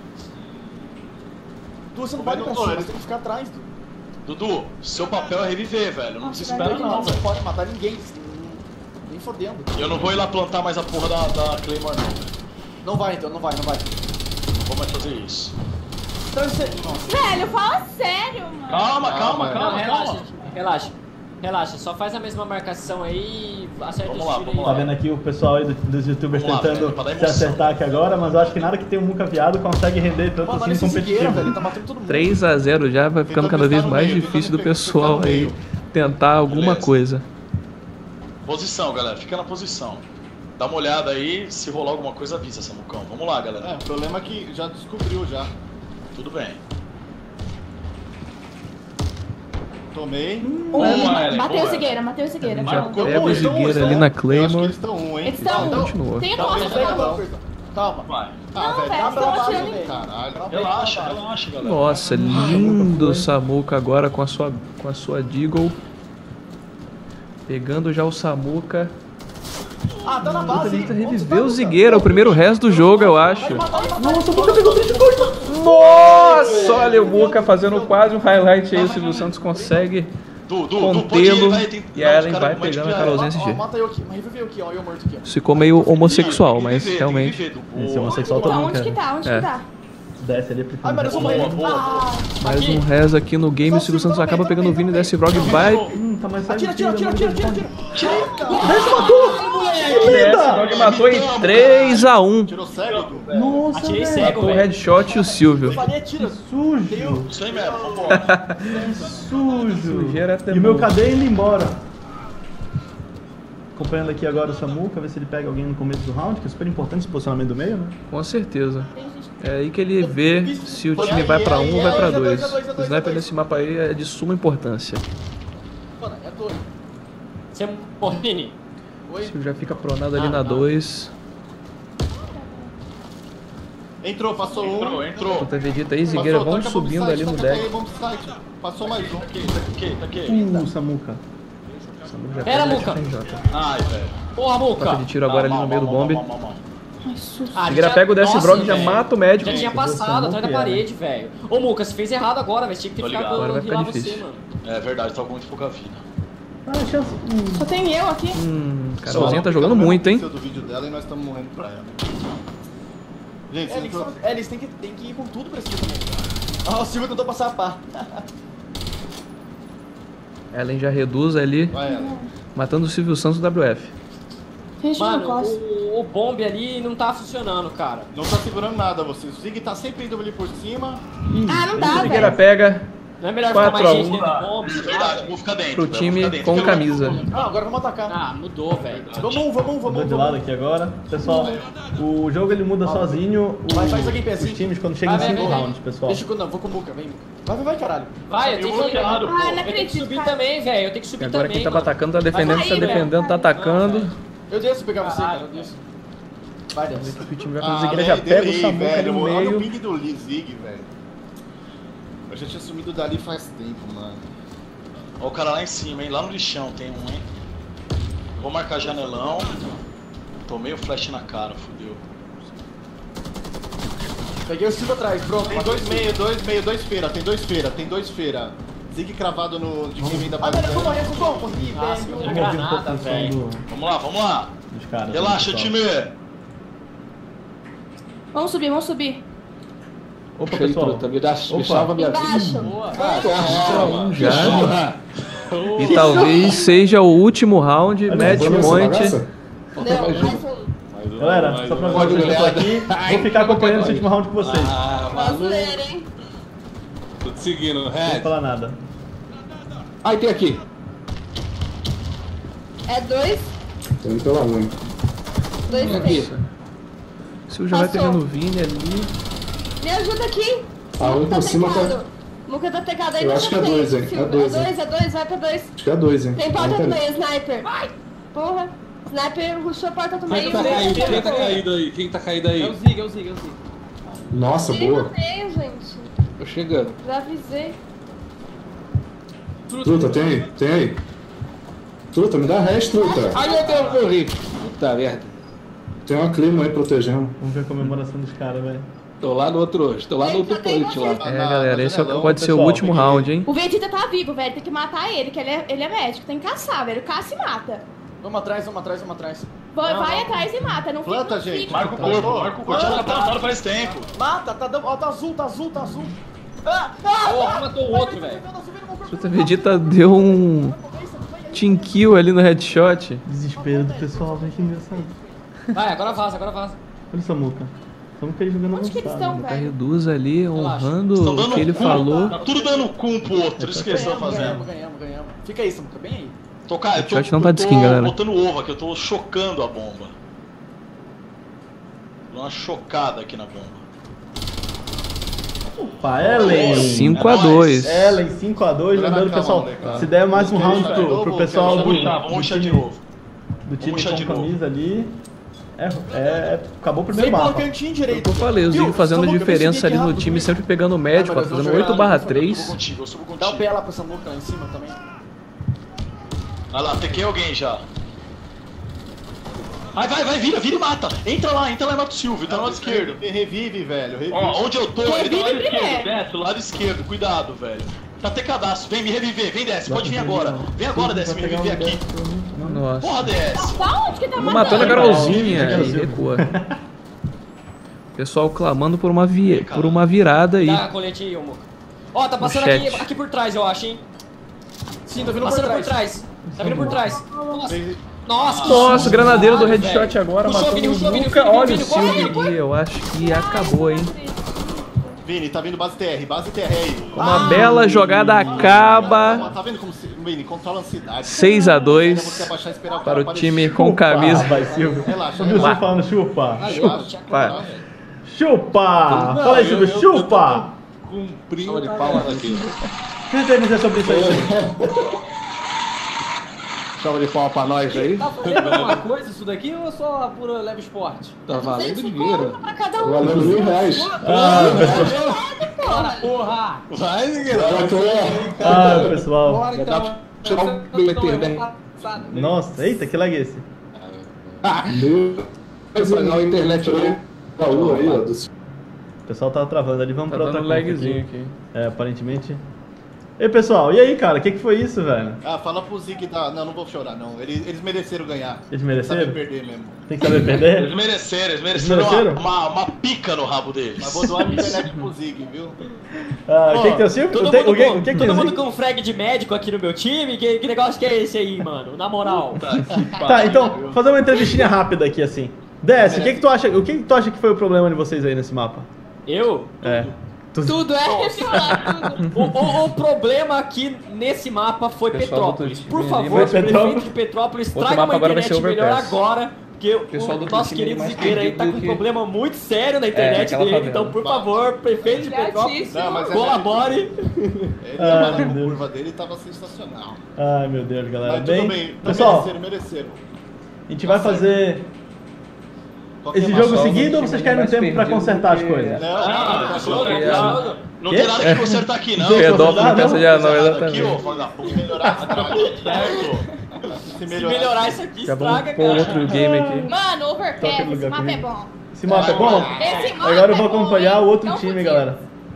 Du, você não pode ir pra cima, você tem que ficar atrás, Du. Dudu, seu papel é reviver, velho. Não precisa esperar Não, não, você velho. não pode matar ninguém. Nem fodendo. Eu não vou ir lá plantar mais a porra da Claymore, não. Não vai então, não vai. Não vou mais fazer isso. Então você... Nossa. Velho, fala sério, mano. Calma. Relaxa, só faz a mesma marcação aí e acerta Vamos os lá, tiros vamos aí. Tá vendo aqui o pessoal aí dos youtubers Vamos lá, tentando velho, pra dar se emoção. acertar aqui agora, mas eu acho que nada que tem um Muca viado consegue render tanto Mano, olha assim esse Zigueira, competitivo. velho, ele tá matando todo mundo. 3x0 já vai ficando cada vez mais difícil do pessoal aí tentar alguma coisa. Posição, galera. Fica na posição. Dá uma olhada aí, se rolar alguma coisa avisa, Samucão. Vamos lá, galera. O problema é que já descobriu já. Tudo bem. Tomei. Matei o Zigueira. Já pega o Zigueira ali na Claymore. Eles estão um, hein? Eles estão. Continua. Tem a costa. Calma. Vai. Não, velho, dá eles pra estão base, atirando. velho. Caralho. Relaxa, galera. Nossa, lindo Samuca agora com a sua Deagle. Pegando já o Samuca. Ah, tá na base. Tenta reviver o Zigueira, o primeiro resto do jogo, eu acho. Nossa, o Muca pegou 32. Nossa, olha o Muca fazendo quase um highlight aí. O Silvio Santos consegue contê-lo. E a Ellen vai pegando a Carolzinha SG. Mata eu aqui, mas reviveu aqui, ó, eu morto aqui, ó. Ficou meio homossexual, mas realmente. Esse homossexual todo Então, mundo onde que quer. tá? Onde que tá? Desce ali pro Ai, mas eu sou morrendo. Mais um res aqui no game. O Silvio Santos acaba pegando o Vini, desce Vrog, vai. Tá mais Atira. Desce Vrog matou em 3x1. Tirou cego, Du? Nossa, Atirei velho. cego, O velho. headshot e o Silvio. Falei, atira. Sujo. Isso aí mesmo, vambora. Sujo. Sujeira até E o meu bom. cadeia indo embora. Acompanhando aqui agora o Samuca, ver se ele pega alguém no começo do round, que é super importante esse posicionamento do meio, né? Com certeza. É aí que ele vê se o time vai pra 1 ou vai pra 2. O sniper nesse mapa aí é de suma importância. Mano, é doido. Você morreu, Vini. O Silvio já fica pronado ali na 2. Entrou, passou um. Entrou. Puta Vegeta aí, Zigueira vão Taca subindo bomb ali no site, deck. taca bomb site. Passou mais um. Tá aqui. Samuca. Samuca já Era, pega Muca. FNJ. Ai, velho. Porra, Toca Muca. de tiro agora ali no meio do bombe. Ah, Zigueira já- pega o Desce Nossa, Vrog e já velho. mata o médico. Já tinha passado atrás da parede, velho. Ô, Muca, você fez errado agora, velho. Tinha que ter Tô ficado ligado. Agora vai ficar rilar você, difícil. mano. É verdade, tá com muito pouca vida. Só tem eu aqui. Carolzinha tá jogando muito, hein? Do vídeo dela e nós estamos morrendo pra ela. Gente, Eles têm que ir com tudo pra cima também. Ah, o Silvio tentou passar a pá. Ellen já reduz ali, vai ela. matando o Silvio Santos do WF. Gente, não Mano, costa. o bombe ali não tá funcionando, cara. Não tá segurando nada vocês. O Zig tá sempre indo ali por cima. Ah, não dá, Zigueira velho. pega, Não é melhor ficar mais 4 a 1. gente dentro do bomba? Verdade, vou ficar dentro. Pro vou time ficar dentro. com Pelo camisa. Ah, agora vamos atacar. Ah, mudou, velho. Mudou de lado aqui agora. Pessoal, o jogo ele muda sozinho Faz isso aqui em pezinho. os times quando chegam em Vai, 5 vai, vai. rounds, pessoal. Deixa eu... Não, vou com o Muca, vem. Vai, caralho. Vai, eu tenho que Ai, bloqueado, não Eu tenho que acredito, subir cara. também, velho. Eu tenho que subir Agora também. quem tava atacando tá defendendo, Vai tá aí, defendendo, tá atacando. Eu desço pegar você, cara. Eu desço. Vai, desce. O time vai fazer igreja, velho, pega o delay, Samuca ali velho. no Olha o meio. ping do Zig, velho. Eu já tinha sumido dali faz tempo, mano. Ó o cara lá em cima, hein? Lá no lixão tem um, hein? Vou marcar janelão. Tomei o flash na cara, fodeu. Peguei o Silva atrás, pronto. Tem dois meio, tem dois feira. Zig cravado de quem vem da Ah, base. velho, eu vou morrer, socorro. Ih, Nossa, velho. Vamos ouvir um granada, pouco o som velho. Vamos lá. dos caras. Relaxa, pessoal. time. Vamos subir. Opa, Cheio, pessoal. truta, me Opa. salva minha vida. Embaixo. Já. E talvez seja o último round, match point. Não, mais um. Galera, só pra avisar que eu tô aqui, vou ficar acompanhando esse último round com vocês. Brasileiro, hein? Tô te seguindo, Não vou falar nada. Ai, tem aqui. É 2, Tô indo pela 1. 2 Aqui. 3. Se já vai Passou. pegando o Vini ali. Me ajuda aqui. A 1 por cima tá. tecado. Muca tá tecado aí. Eu na acho que é frente. 2, hein? É 2, hein? É 2, vai pra 2. Acho que é 2, hein? Tem porta Não, do peraí. meio, sniper. Vai. Porra. Sniper rushou a porta do meio. Quem tá caído aí? Quem tá caído É aí? o Zig. Nossa, Ele boa. no meio, gente. Tô chegando. Já avisei. Truta, tem aí. Truta, me dá rest, Truta. Ai, meu Deus, morri. Puta merda. Tem uma clima aí protegendo. Vamos ver a comemoração dos caras, velho. Tô lá no outro point lá. É, galera, esse pode ser o pessoal, último round, hein? O Vegeta tá vivo, velho. Tem que matar ele, que ele é médico. Tem que caçar, velho. Caça e mata. Vamos atrás. Vai atrás e mata. Não Planta, fica, gente. Marca o corpo. Já tá plantado faz tempo. Mata, ó, tá azul. Porra, matou o outro, velho. O Vegeta deu um team kill ali no headshot. Desespero do pessoal, velho, que engraçado. Vai, agora vaza. Olha o Samuca. Samuca aí jogando Onde que eles estão, avançado. Tá velho? reduz ali, honrando Estão o dando que ele cu. falou. Tá tudo dando cu um pro outro. Isso que eles estão fazendo. Ganhamos. Fica aí, Samuca, bem aí. Headshot não tá de skin, galera. Botando ovo aqui, eu tô chocando a bomba. Dou uma chocada aqui na bomba. Opa, Ellen! 5 a 2. Ellen, 5x2, lembrando, pessoal, se der mais um round pro pessoal Vamos rushar de novo. do time rushar de com novo. camisa ali, acabou o Vem primeiro pelo mapa. cantinho Eu direito. falei, o Zig Viu? fazendo Samuca, diferença vem ali no rápido time, comigo. sempre pegando o médico, ó, Ai, meu Deus, fazendo eu vou 8/3. Eu subo contigo. Dá o pé lá pro Samuca lá em cima também. Vai lá, tequei alguém já. Vai, vira e mata. Entra lá e mata o Silvio, tá no lado esquerdo. Revive, velho. Revive. Ó, onde eu tô, ele tá do lado Revive esquerdo. primeiro. Desce, do lado esquerdo, cuidado, velho. Tá tecadaço, vem me reviver, vem desce, pode vir agora. Vem agora, desce, me reviver aqui. Nossa. Porra, desce. Tá onde que tá Matando a matando? Carolzinha e recua. Pessoal clamando por uma virada aí. Dá a colete aí, ô Muca. Ó, tá passando chat. aqui por trás, eu acho, hein? Sim, tô vindo Passando por por trás. trás. Tá vindo por trás. Nossa, que Nossa, o susto, granadeiro do velho. headshot agora Puxou, matando Vini, o puxou, Vini, Muca. Vini, Olha o Vini, corre, Silvio ali, eu acho que acabou, hein? Vini, tá vindo base TR aí. Uma bela jogada acaba. Tá vendo como Vini controla a ansiedade. 6 a 2 Você abaixar e esperar o para cara o time aparecer. com camisa. Vai, Silvio. Relaxa, Ouviu o relaxa. Silvio falando chupa? Vai. Chupa! Fala aí, Silvio, chupa! Salva de palmas aqui. O que você tem a dizer sobre isso aí, Silvio? Salva de palmas pra nós aí. Tá valendo alguma coisa isso daqui ou é só pura leve esporte? Tá valendo Gente, dinheiro. pra cada um. Valendo R$1.000. Porra! Vai, Miguel. Pessoal. Bora Já dá então. pra tirar o bilheteiro, né? Nossa, eita, que lag é esse? Vai pagar a internet aí. Baú aí, ó. O pessoal tava travando ali, vamos Tá pra outra dando conta lagzinho aqui. Aparentemente. Ei, pessoal, e aí, cara, o que foi isso, velho? Fala pro Zig da... Não não vou chorar, não. Eles mereceram ganhar. Eles mereceram? Sabe perder mesmo. Tem que saber perder? Eles mereceram mereceram? uma pica no rabo deles. Mas vou doar minha internet pro Zig, viu? O que tem o Silvio? Todo O que mundo, que tem todo o mundo Zig? com frag de médico aqui no meu time? Que negócio que é esse aí, mano? Na moral. Tá, então, fazer uma entrevistinha rápida aqui, assim. DS, o que tu acha que foi o problema de vocês aí nesse mapa? Eu? É. Tudo é revelar, tudo. O problema aqui nesse mapa foi Pessoal do Petrópolis. time Por ali, favor, mas prefeito Petrópolis- de Petrópolis, Outro traga mapa uma agora vai ser internet melhor Overpass. agora. Porque Pessoal do o nosso time querido mais Zigueira aí tá com perdido um que- problema muito sério na internet aquela dele. favela. Então, por favor, prefeito de Petrópolis, Não, mas é colabore. Ele Ah, a meu na Deus. curva dele tava sensacional. Ai, meu Deus, galera. Mas tudo bem, tá pessoal, mereceram. a gente vai fazer Qualquer esse massa. jogo seguido ou vocês querem um tempo pra consertar as coisas? Não tem nada que consertar aqui, não. Pedófilo não pensa já não, Aqui, exatamente. ó, filho da puta. Melhorar essa certo. Se Se melhorar isso aqui, Já vamos estraga, pôr cara. outro game aqui. Mano, Toca Overpass, no esse lugar mapa é comigo. bom. Esse mapa é bom? Esse mapa Agora eu vou é bom, acompanhar hein? o outro Não time, podia. galera.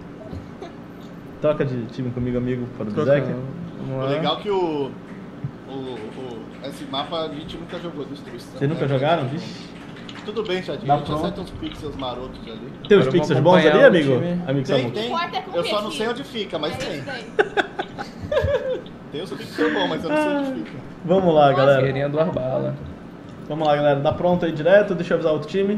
Toca de time comigo, amigo, para o Bizek. O Vamos lá. legal é que esse mapa a gente nunca jogou Destruição. Vocês nunca jogaram? Vixe. Tudo bem, Chadinho, Dá a gente pronto. acerta uns pixels marotos ali. Tem os Agora pixels vamos bons ali, acompanhar o amigo? time. Amigo Tem, Samu. tem. Importa é com Eu só não quê, sei filho? onde fica, mas É tem. isso daí. Tem os pixels bons, mas eu não sei onde fica. Vamos lá, galera. Guerreirinha do Arbala. Vamos lá, galera. Dá pronto aí direto. Deixa eu avisar outro time.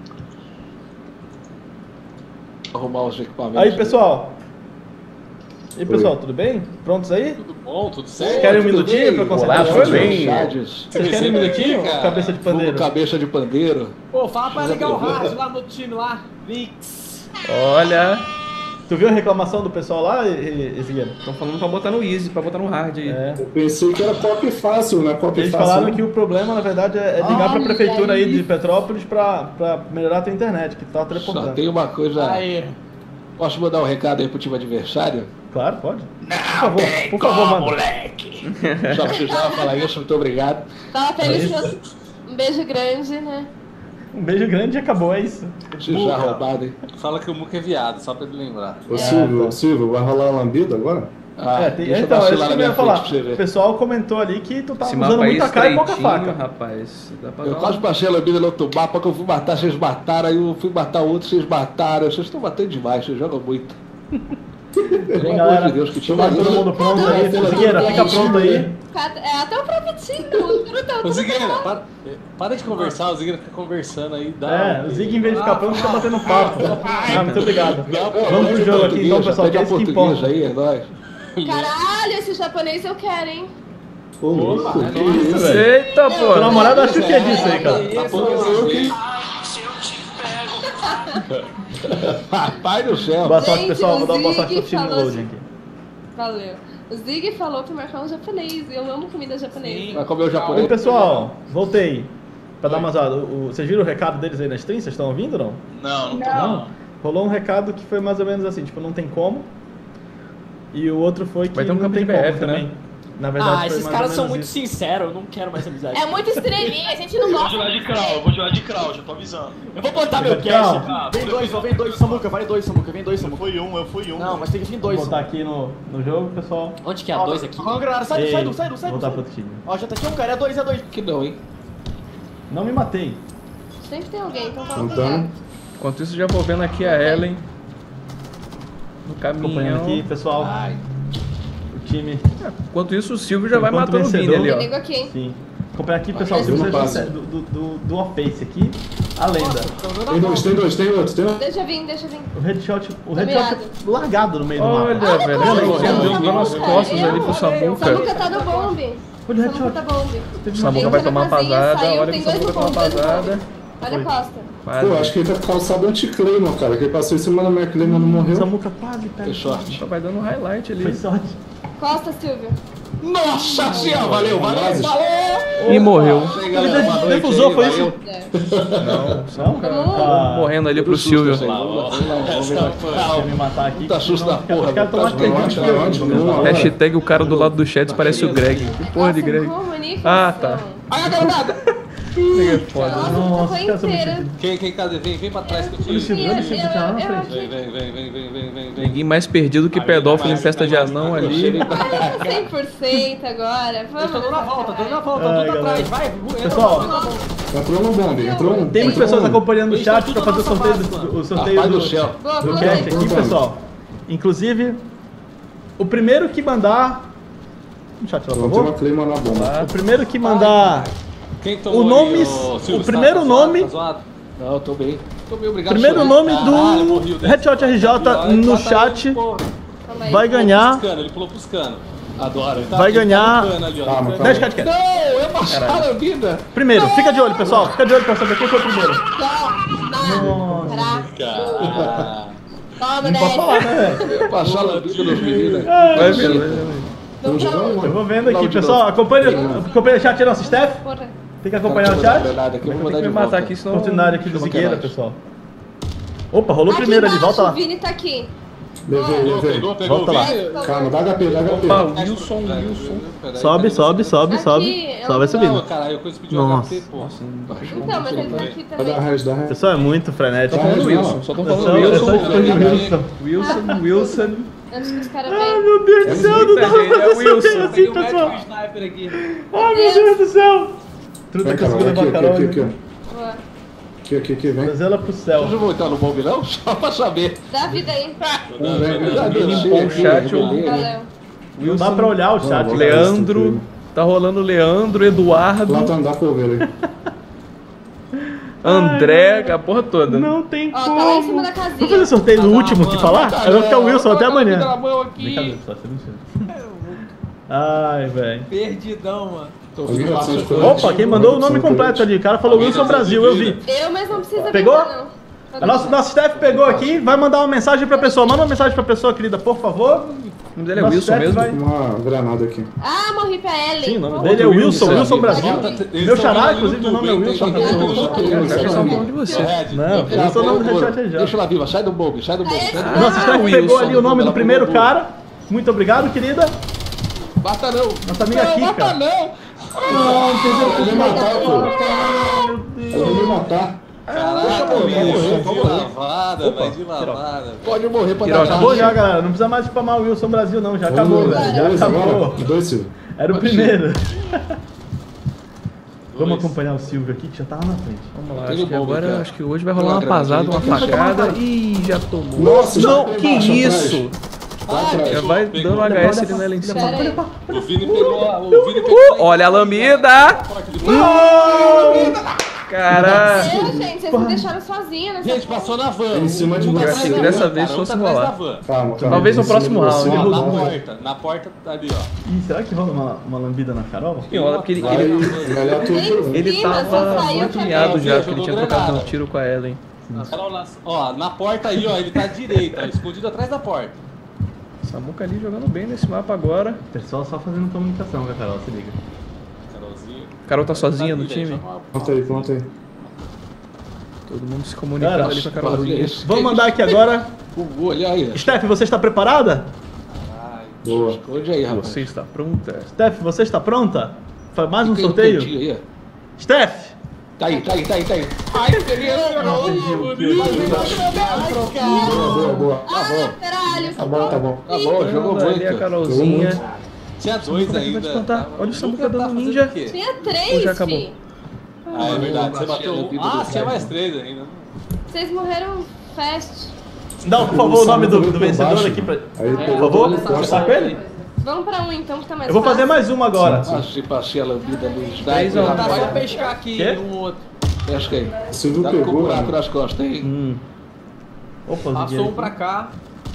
Arrumar os equipamentos. Aí, pessoal. E aí, pessoal, tudo bem? Prontos aí? Tudo bom, tudo Vocês certo? querem um tudo minutinho bem? pra consertar Olá, as foi coisas? bem. Vocês querem um minutinho? Cara. Cabeça de pandeiro. Vamos cabeça de pandeiro. Pô, fala pra ligar o rádio lá no time lá. Lix. Olha, Tu viu a reclamação do pessoal lá, Zigueira? estão falando pra botar no easy, pra botar no hard aí. É. Eu pensei que era copy fácil, né? Copy Eles fácil. falaram que o problema, na verdade, é ligar pra prefeitura aí de Petrópolis pra melhorar a tua internet, que tá Só teleportando. tem uma coisa. Aí. Posso mandar um recado aí pro time adversário? Claro, pode. Por favor, manda. Só precisava falar isso, muito obrigado. Tava feliz que um beijo grande, né? Um beijo grande e acabou, é isso. Precisar roubado, hein? Fala que o Muca é viado, só pra ele lembrar. Ô Silvio, vai rolar uma lambida agora? Deixa eu Então, é vacilar isso que na eu ia minha falar. frente pra você O ver. pessoal comentou ali que tu tá Esse usando mapa aí muita cara e pouca estreitinho, faca. rapaz. Dá pra Eu dar quase passei a lambida no outro mapa, que eu fui matar, vocês mataram, aí eu fui matar outro, vocês mataram. Vocês estão batendo demais, vocês jogam muito. Pelo Vem, amor galera. de Deus, que time Tá todo mundo pronto aí. Zigueira, fica pronto aí. É até o profitinho, tudo Ô Zigueira, para de conversar, o Zigueira fica conversando aí. Dá É, o Zig, em vez de ficar pronto, tá batendo papo. Ah, muito obrigado. Vamos pro jogo aqui então, pessoal, que é isso que importa. aí, é nóis. Caralho, esse japonês eu quero, hein? Ô, louco, que isso, velho? Eita, pô. Tua namorada acha o que é disso aí, cara? Rapaz do céu. Boa sorte, Gente, pessoal. o Vou dar uma boa sorte Zig pro time no falou loading aqui. Valeu. O Zig falou que marcou um japonês. Eu amo comida japonesa. Vai comer o Oi, japonês. pessoal. Voltei. Pra dar uma zoada. Vocês viram o recado deles aí na stream? Vocês estão ouvindo ou não? Não, não tô não. Rolou um recado que foi mais ou menos assim, tipo, não tem como. E o outro foi que Vai ter um não campo tem de como BF, também. né? Na verdade, foi Esses mais caras ou são menos muito isso. sinceros, eu não quero mais amizade. É muito estrelinha, a gente não Eu vou gosta. jogar de crawl, eu vou jogar de crawl, já tô avisando. Eu vou botar meu Tchau. cash. Vem dois, Samuca, vai dois, Samuca, vem dois, Eu Samuca. fui um. Não, mas tem que vir Vou dois. botar aqui no jogo, pessoal. Onde que é a 2 aqui? Calma, galera, sai Ei, do. Vou voltar pro outro time. Ó, já tá aqui um cara, é dois. Que não, hein? Não me matei. Sempre tem alguém, então fala Então, Enquanto isso, já vou vendo aqui a Ellen. No Acompanhando caminhão. aqui, pessoal. O time. Enquanto isso, o Silvio já vai Enquanto matando o Vini vencedor. ali, ó. Ligo aqui, hein? Sim. Acompanhar aqui, pessoal, se eu não vocês passo. conseguem do Off-Face aqui, a lenda. tem dois, tem outro. Deixa eu vir. O headshot mirado. largado no meio do Olha, mapa. velho, como ele ele deu chama nas Samuca? costas ali pro Samuca. Samuca tá no bombe. Olha o Samuca headshot. tá bombe. O Samuca vai tomar uma pasada, olha que o Samuca vai tomar uma pasada. Olha a costa. Quase. Pô, acho que ele tá calçado anti-Claymore, cara. Que ele passou em cima da minha Claymore, não morreu. Samuca quase pega. Foi sorte. Só vai dando highlight ali. Foi sorte. Costa, Silvio. Nossa senhora, valeu. E morreu. Aí, galera, boa noite Defusou, aí, foi valeu. Não, o Samuca Ah, morrendo ali pro Tudo susto, Silvio. assim. Vamos ver se vai me matar aqui. Tá susto da porra. Os caras estão mais Não, Hashtag o cara do lado do chat parece o Greg. Que porra de Greg? Ah, tá. Greg é foda. Nossa, os caras são inteira. Cadê? Vem pra trás que eu Olha o te... Silvio, olha o Silvio, tá lá na frente. Vem. Ninguém mais perdido que pedófilo em festa de anão ali. 100% agora. Vamos. Tô dando a volta, Ai, tudo atrás, vai. Pessoal, Entrou no bombe, entrou um. tem muitas pessoas acompanhando o chat pra fazer o sorteio Rapaz do céu. Boa, do boa, cast gente. aqui, pessoal. Inclusive, o primeiro que mandar... No chat, por Tem uma favor. Claymore na bomba. O primeiro que mandar Quem tomou o nome, aí, ô, Silvio, o primeiro tá nome, zoado? Não, eu tô bem. Tomei obrigado Primeiro a nome chorar. do Headshot RJ no chat vai ganhar. Ele pulou puscando. Adoro. Ele tá Vai ganhar ali, ó. 10 cat. Não, é baixar a vida. Primeiro, fica de olho, pessoal. Fica de olho pra saber quem foi o primeiro. Toma, Não pode falar, né, velho? É baixar a vida dos meninos. Vai vendo. Eu vou vendo aqui, pessoal. Acompanha o chat aí, nosso Steph. Tem que acompanhar o chat. Aqui, eu vou mandar Tem de que matar volta. aqui, senão... Oportunidade aqui do Zigueira, Sacanagem. pessoal. Opa, rolou Aqui primeiro ali, embaixo, volta lá. O Vini tá aqui. Levei. Volta lá. Calma, dá HP, dá HP. Opa, Wilson. Sobe. Aqui, Só vai subindo. Caralho, eu conheço pedir Nossa. HP, pô. Então, mas ele tá aqui Vai também. dar res, dá O res. pessoal é muito frenético. Só falando Wilson. Só tô falando Wilson. Antes que os caras Ai, venham. meu Deus do céu, não dá pra fazer sorteio assim, Tem um pessoal. médico sniper aqui. Ai, meu Deus do céu. Truta Vem, Carol, conseguiu levar a Carol. aqui. Boa. Aqui, vem. Trazer ela pro céu. Vocês não vão entrar no bombe não? Só pra saber. Dá vida aí. Vem. Já limpou o chat, Valeu. Não dá pra olhar o chat. Vamos, Leandro. Tá rolando Leandro, Eduardo, Lá tá andar pra eu ver aí. André, a porra toda. Não tem Ó, como. tá lá em cima da Vamos casinha. fazer sorteio no último que falar? Aí vai ficar o Wilson até amanhã. Na mão aqui. Brincadeira, só você mentira. Ai, velho. Perdidão, mano. Alguém vai precisar de Opa, quem mandou o nome completo ali? O cara falou Wilson Brasil, eu vi. Mas não precisa Pegou? avisar, não. A nosso staff pegou aqui, vai mandar uma mensagem pra pessoa. Manda uma mensagem pra pessoa, querida, por favor. O nome dele é Nosso Wilson staff mesmo? vai- Uma granada aqui. Ah, morri pra Ellen. Sim, o nome dele é Wilson Brasil. Meu xará, inclusive, meu nome é Wilson. Eles são falando de você. Não, Wilson é o nome do Headshot Deixa RJ. ela viva, sai do bombe, sai do bombe. sai do bombe. Nosso staff Wilson. pegou ali o nome do primeiro cara. Muito obrigado, querida. Bata não. Nossa amiga Não, Kika. bata não. Ela vai me matar, pô. Ela vai me matar. Caraca, Wilson. De lavada, vai de lavada. Pode morrer pra Piroca. dar Acabou caixa. já, galera. Não precisa mais spamar o Wilson Brasil, não. Já acabou, velho. Já acabou. Dois, Silvio. Era o primeiro. Vamos acompanhar o Silvio aqui, que já tá lá na frente. Vamos lá, Tem acho o que bombe agora, aqui, ó. acho que hoje vai rolar uma pasada, uma facada. Ih, já tomou. Nossa, já Não, foi que embaixo, isso? atrás. Já vai dando HS ali nela em cima. Pera aí. O Vini pegou. Olha a lambida! Caralho! Gente, vocês me deixaram sozinha nessa Gente, passou na van. Em cima de Um tá você. atrás da Dessa van, vez cara, fosse um tá atrás rolar. da van. Calma. Talvez no Em cima próximo de você. round. Ó, na porta tá ali, ó. Ih, será que rola uma lambida na Carol? Que rola, porque Vai, melhor tu por um. ele Sim, mas tava só saiu muito também. miado já, porque ele Jogou tinha trocado um granada. tiro com a Ellen. Carol, ó, na porta aí, ó, ele tá à direita, ó, escondido atrás da porta. Samuca ali jogando bem nesse mapa agora. Pessoal só fazendo comunicação com a Carol, se liga. Carolzinho. Carol tá sozinha no time. Pronto aí. Todo mundo se comunicando Cara, ali com a Barulho é Carolzinha. esse? Vamos mandar aqui agora. Olha aí. Steph, você está preparada? Boa. Esconde aí, rapaz. Você está pronta? Steph, você está pronta? Faz mais um Fica aí no sorteio? cantinho aí, ó. Steph! Tá aí. Ai, beleza. Boa. Ah, caralho. Tá bom. Tá bom, jogou Jogando ali a muito. Carolzinha. Tinha dois Vai ainda. descontar. tá? Olha o Samuca Tá dando fazendo ninja. o quê? Tinha Ou três, já acabou? fi. Ah, é verdade. Você bateu um. Ah, tinha mais três ainda. Vocês morreram fast. Dá, por favor, o nome do vencedor aqui pra. Aí, Por favor, você tá com ele? Vamos pra um então, que tá mais Eu vou fazer fácil. mais uma agora. Se passei a lambida no sniper, 3 a 1. Tá só rapaz. pescar aqui Quê? um outro. Pesca aí. Silvio Tá com o pegou, buraco né? nas costas, hein? Opa, Passou um pra cá.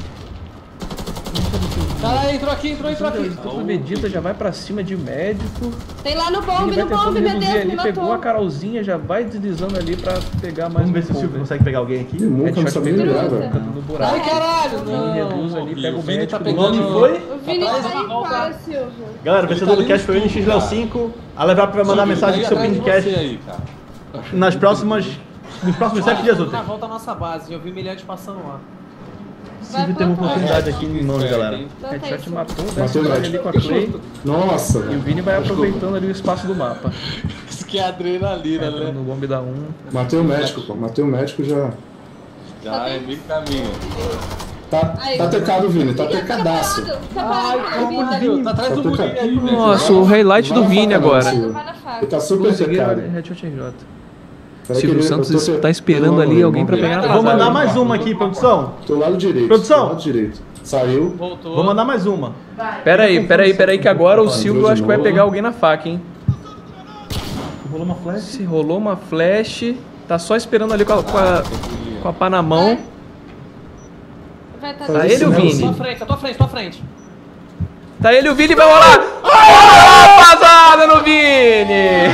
Caralho, entrou aqui. O Vegeta já vai pra cima de médico. Tem lá no Ele bombe, vai no tentando bombe, meu reduzir Deus, me ali, pegou a matou. Carolzinha, já vai deslizando ali pra pegar mais Vamos ver se o um Silvio cover. consegue pegar alguém aqui. Ih, nunca não Headshot sabia pegou, ligar, tá velho. no buraco. Ai, caralho, Ele reduz ali, pega o O Vini médico. tá do O pegando. nome foi? O Vini Atrás tá da aí, volta. para, Silvio. Galera, o vencedor do cast foi o NX Léo 5. A levar vai mandar mensagem com seu pin de cash aí, cara. nos próximos 7 dias úteis. Na volta à nossa base, eu vi milhares passando lá. Silvio tem uma oportunidade aqui em nome, galera. Headshot matou, Matou desce o ali médico. com a Clay. Nossa, E o Vini vai aproveitando ali o espaço do mapa. Isso que é adrenalina, Entrando né? no bombe da 1. Matei o médico, pô. Matei o médico já. Já é meio caminho. Tá tecado, Vini. Tá tecadaço. Tá parado, Tá atrás do Vini aí, velho. Nossa, o highlight do Vini agora. vai na faca. Ele tá super Conseguiram tecado. Headshot RJ. Peraí que Silvio ele- Santos eu tô está esperando ali alguém pra pegar na Vou mandar vazada. mais uma aqui, produção. Tô lado direito. Produção. Tô lado direito. Saiu. Voltou. Vou mandar mais uma. Pera aí, que agora o Silvio acho que vai pegar alguém na faca, hein? Rolou uma flash. Se rolou uma flash, tá só esperando ali com a Com a pá na mão. Vai tá Tá ele e o Vini. À tua frente. Tá ele e o Vini, vai rolar! Passada no Vini!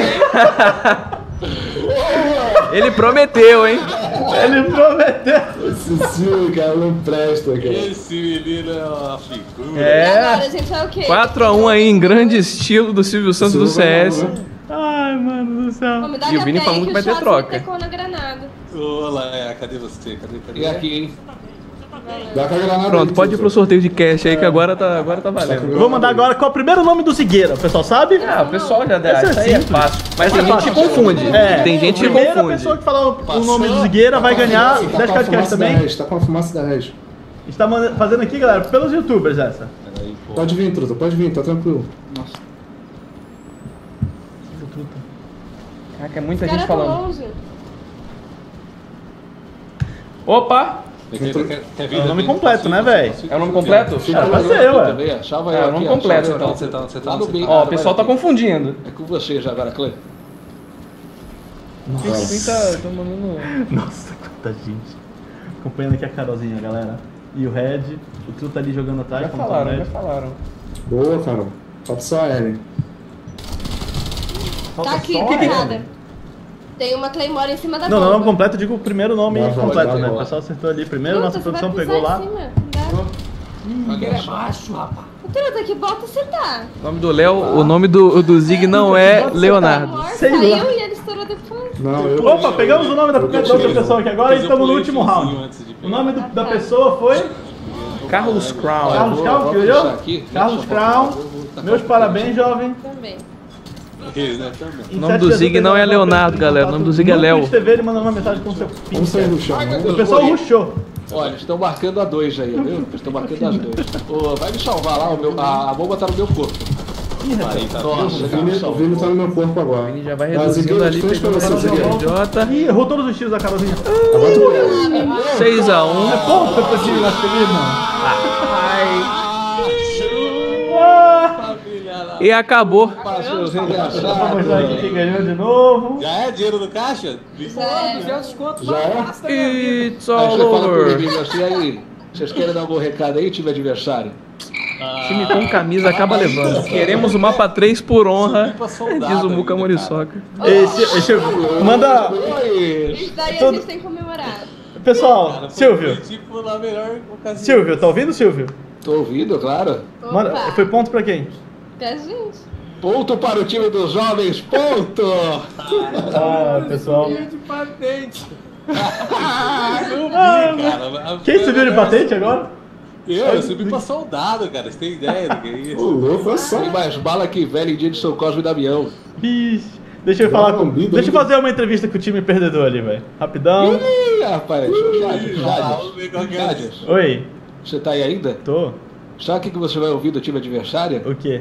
Ele prometeu, hein? Ele prometeu. Esse Silvio, cara, não presta, cara. Esse menino é uma figura. É. Agora, gente, é o quê? 4x1 aí em grande estilo do Silvio Santos do CS. Ai, mano do céu. Vamos dar E o Vini falou que vai ter troca. Na granada. Olá, cadê você? Cadê? E aqui, hein? Dá com a granada Pronto, aí, pode ir pro sorteio de cash aí que agora tá valendo. Eu vou mandar agora qual é o primeiro nome do Zigueira, o pessoal sabe? Ah, o pessoal já deu. Esse é Isso aí é simples. fácil. Mas tem gente que confunde. É. Tem gente que Primeira confunde. pessoa que falar o nome do Zigueira vai ganhar 10 Tá com a podcasts fumaça da também. Rez, tá com a fumaça da Rez. A gente tá fazendo aqui, galera, pelos youtubers essa. Pode vir, Truta, pode vir, tá tranquilo. Caraca, é muita Os caras gente tão falando. longe. Opa! É o nome completo, né, velho? É o nome completo? Era pra ser, ué. É o nome completo. Você tá no meio. Ó, o pessoal tá confundindo. É com você já agora, Clê. Quem tá mandando... Nossa, quanta gente. Acompanhando aqui a Carolzinha, galera. E o Red, o Tru tá ali jogando atrás. Já como falaram, tá o já Red. falaram. Boa, Carol. Falta só a Ellen. Falta Tá aqui, só tá ele. errada. Tem uma Claymore em cima da Não, bomba. nome completo, eu digo o primeiro nome Dá, completo, dá, né? dá. O pessoal acertou ali primeiro, nossa Truta, você produção vai pegou pisar lá. em cima. Dá. Ele é macho, rapaz. Truta, que bota você tá? O nome do Léo, o nome do Zig não é Leonardo. O Mor Sei lá. saiu e ele estourou depois. Não, eu. Opa, pegamos o nome da outra pessoa aqui agora e estamos no último round. O nome da pessoa foi Carlos Crown. Carlos Crown, que olhou? Carlos Crown. Meus parabéns, jovem. Também. O nome do Zig não é Leonardo, galera. O nome do Zig é Léo. No TV ele mandou uma mensagem com o seu pinto. Vamos sair do chão. O pessoal rushou. Olha, eles estão marcando a 2 aí, viu? Eles estão marcando as 2. Ô, vai me salvar lá, a bomba tá no meu corpo. Nossa, O Vini tá no meu corpo agora. Ele já vai Mas, reduzindo Zigueira, ali, frente pra pegando você, o Zigueira. idiota. Ih, errou todos os tiros da Carolzinha. Agora tu pega. 6x1. É ponto pra esse time, nosso querido. E acabou. Vamos mostrar aqui quem ganhou de novo. Já é dinheiro do caixa? É, 200 conto. Já é? It's Aí all você fala over. comigo assim, aí, vocês querem dar algum recado aí, time adversário? Time com camisa acaba levando. Queremos o mapa 3 por honra, diz o Muca Moriçoca. Esse, manda. Isso daí a gente tem que comemorar. Pessoal, Silvio. Tipo, na melhor ocasião. Silvio, tá ouvindo, Silvio? Tô ouvindo, claro. Manda, Opa. foi ponto pra quem? Pra gente. Ponto para o time dos jovens, ponto! Ah, pessoal. De patente. Quem subiu de patente agora? Eu subi pra soldado, cara. Você tem ideia do que é Ô, isso? louco, é só. Tem mais bala que velho em dia de São Cosme e Damião. Ixi, deixa eu falar com. Lambida, Deixa eu hein? fazer uma entrevista com o time perdedor ali, velho. Rapidão. Ih, rapaz, Jades, Vamos ver qual que é. Jades, Oi, você tá aí ainda? tô. Sabe o que você vai ouvir do time adversário? O quê?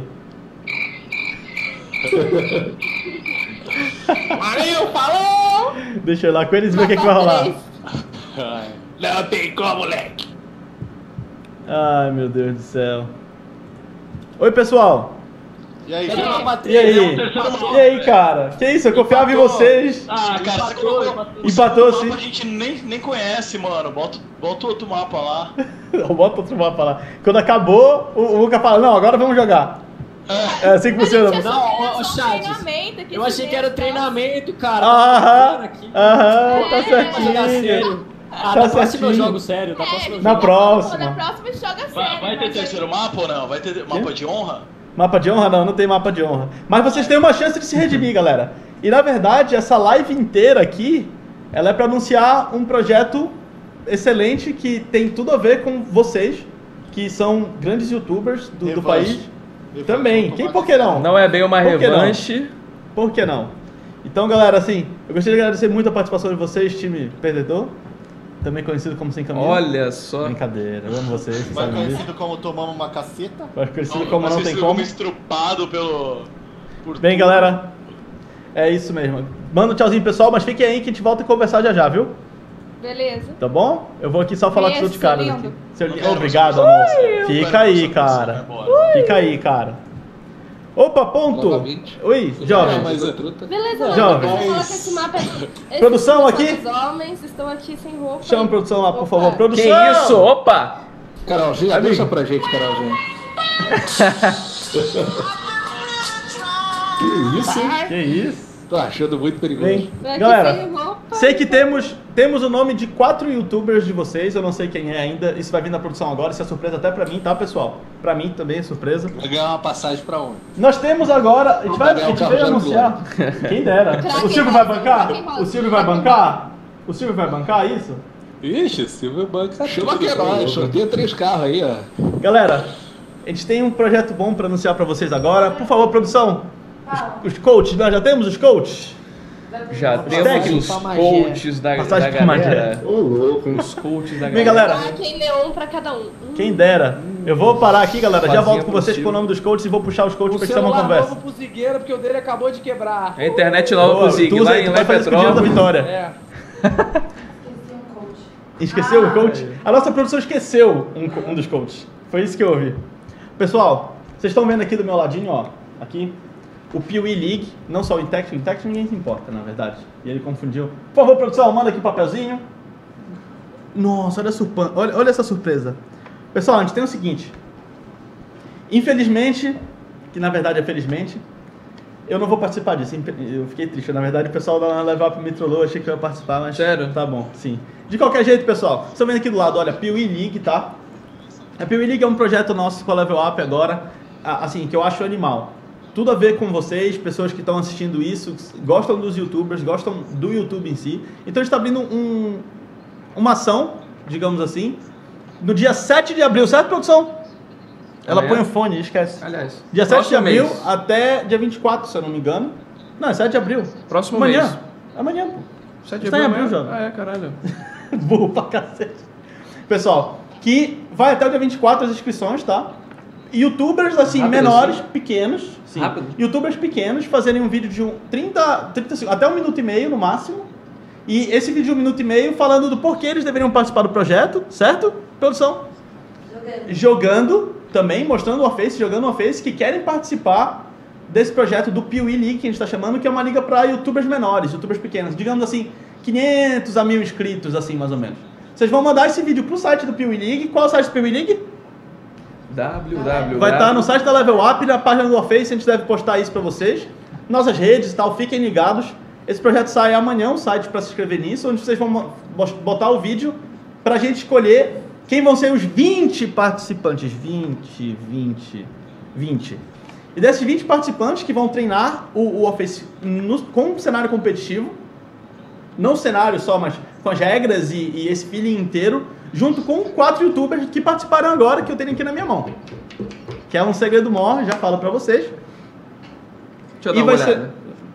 Valeu, falou! Deixa eu ir lá com eles e ver o que, que vai rolar. Não tem como, moleque! Ai, meu Deus do céu. Oi, pessoal. E aí, E aí? E aí, cara? Que isso? Eu confiava em vocês. Ah, cara, você colocou Empatou, um sim. mapa que a gente nem conhece, mano. Bota outro mapa lá. Bota outro mapa lá. Quando acabou, o Luca fala, não, agora vamos jogar. É assim que funciona. Não, ô Chad. Treinamento aqui. Eu achei que era treinamento, cara. Aham, aham, tá Pra jogar certinho. sério. Tá Da próxima eu certinho. jogo sério. Da próxima eu Na jogo. próxima. Na próxima a gente joga sério. Vai ter terceiro mapa ou não? Vai ter mapa de honra? Mapa de honra? Não, não tem mapa de honra. Mas vocês têm uma chance de se redimir, galera. E na verdade, essa live inteira aqui, ela é pra anunciar um projeto excelente que tem tudo a ver com vocês, que são grandes youtubers do Revanche. país. Também. Quem, por que não? Não é bem uma Por que não? revanche. Por que não? Então, galera, assim, eu gostaria de agradecer muito a participação de vocês, time perdedor. Também conhecido como Sem Camisa. Olha só. Brincadeira, eu amo vocês, vocês mais sabem disso. conhecido como tomamos uma caceta. Mais conhecido como Não Tem Vocês Como. ficam estrupado por Bem, galera, é isso mesmo. Manda um tchauzinho, pessoal, mas fiquem aí que a gente volta a conversar já, viu? Beleza. Tá bom? Eu vou aqui só falar com os Beijo, outros caras seu aqui. lindo. Seu Não lindo. quero Obrigado, você. amor. Eu Fica quero aí, você, cara. vai embora. Fica aí, cara. Opa, ponto! Novamente. Oi, jovem. Mas a truta. Beleza, Jovem. vamos falar que esse mapa é... Produção aqui? Os homens estão aqui sem roupa. Chama a produção lá, por Opa. favor. Produção! Que isso? Opa! Carolzinha, deixa pra gente, Carolzinha. Que isso, hein? Que isso? Tô achando muito perigoso. Vem. Aqui Galera, sem roupa. sei que temos o nome de 4 youtubers de vocês, eu não sei quem é ainda, isso vai vir na produção agora, isso é surpresa até pra mim, tá, pessoal? Pra mim também é surpresa. Vai ganhar uma passagem pra onde? Nós temos agora, a gente Carro veio zero anunciar, quem dera. O Silvio vai bancar? O Silvio vai bancar? O Silvio vai bancar isso? Ixi, Silvio Banca. Chama Queiroz, sorteia 3 carros aí, ó. Galera, a gente tem um projeto bom pra anunciar pra vocês agora. Por favor, produção, os coaches, nós já temos os coaches? Já temos os coaches da Passagem pra galera. Ô, louco. Os coaches da Vem, galera. galera. Coloquem neon pra cada um. Quem dera. Eu vou parar aqui, galera. Já Fazia volto com vocês possível. com o nome dos coaches e vou puxar os coaches O pra gente ter uma celular conversa. novo pro Zigueira, porque o dele acabou de quebrar. A internet nova Boa, pro Zig, tu usa lá aí, em tu vai fazer isso com o dinheiro da Vitória. vitória. É. Esqueceu o coach? A nossa produção esqueceu um dos coaches. Foi isso que eu ouvi. Pessoal, vocês estão vendo aqui do meu ladinho, ó. Aqui. O PeeWee League, não só o Intect ninguém se importa, na verdade. E ele confundiu. Por favor, produção, manda aqui o papelzinho. Nossa, olha essa surpresa. Pessoal, a gente tem o seguinte. Infelizmente, que na verdade é felizmente, eu não vou participar disso. Eu fiquei triste. Na verdade, o pessoal da Level Up me trollou, achei que eu ia participar, mas... Sério? Tá bom, sim. De qualquer jeito, pessoal, vocês estão vendo aqui do lado, olha, PeeWee League, tá? A PeeWee League é um projeto nosso com a Level Up agora, assim, que eu acho animal. Tudo a ver com vocês, pessoas que estão assistindo isso, gostam dos youtubers, gostam do YouTube em si. Então a gente está abrindo uma ação, digamos assim, no dia 7 de abril, certo, produção? Ela Amanhã? põe o fone, esquece. Aliás, Dia 7 de próximo abril mês. até dia 24, se eu não me engano. Não, é 7 de abril. Próximo Amanhã. mês. Amanhã, pô. 7 de Está em abril, amanhã? jovem. Ah, é, caralho. Burro pra cacete. Pessoal, que vai até o dia 24 as inscrições, tá? Youtubers, assim, Rápido menores, assim? pequenos. Sim. Rápido. Youtubers pequenos fazerem um vídeo de 30 segundos, até 1 minuto e meio no máximo. E esse vídeo de 1 minuto e meio falando do porquê eles deveriam participar do projeto, certo? Produção? Jogando também, mostrando o Warface, jogando o Warface, que querem participar desse projeto do PeeWee League, que a gente está chamando, que é uma liga para youtubers menores, youtubers pequenos. Digamos assim, 500 a 1000 inscritos, assim, mais ou menos. Vocês vão mandar esse vídeo pro site do PeeWee League. Qual é o site do PeeWee League? www. Vai estar no site da Level Up, na página do Warface, a gente deve postar isso pra vocês. Nossas redes e tal, fiquem ligados. Esse projeto sai amanhã, um site pra se inscrever nisso, onde vocês vão botar o vídeo pra gente escolher quem vão ser os 20 participantes. 20. E desses 20 participantes que vão treinar o Warface com um cenário competitivo, não o cenário só, mas com as regras e esse feeling inteiro, junto com 4 youtubers que participaram agora, que eu tenho aqui na minha mão. Que é um segredo maior, já falo pra vocês. Deixa eu dar uma olhada.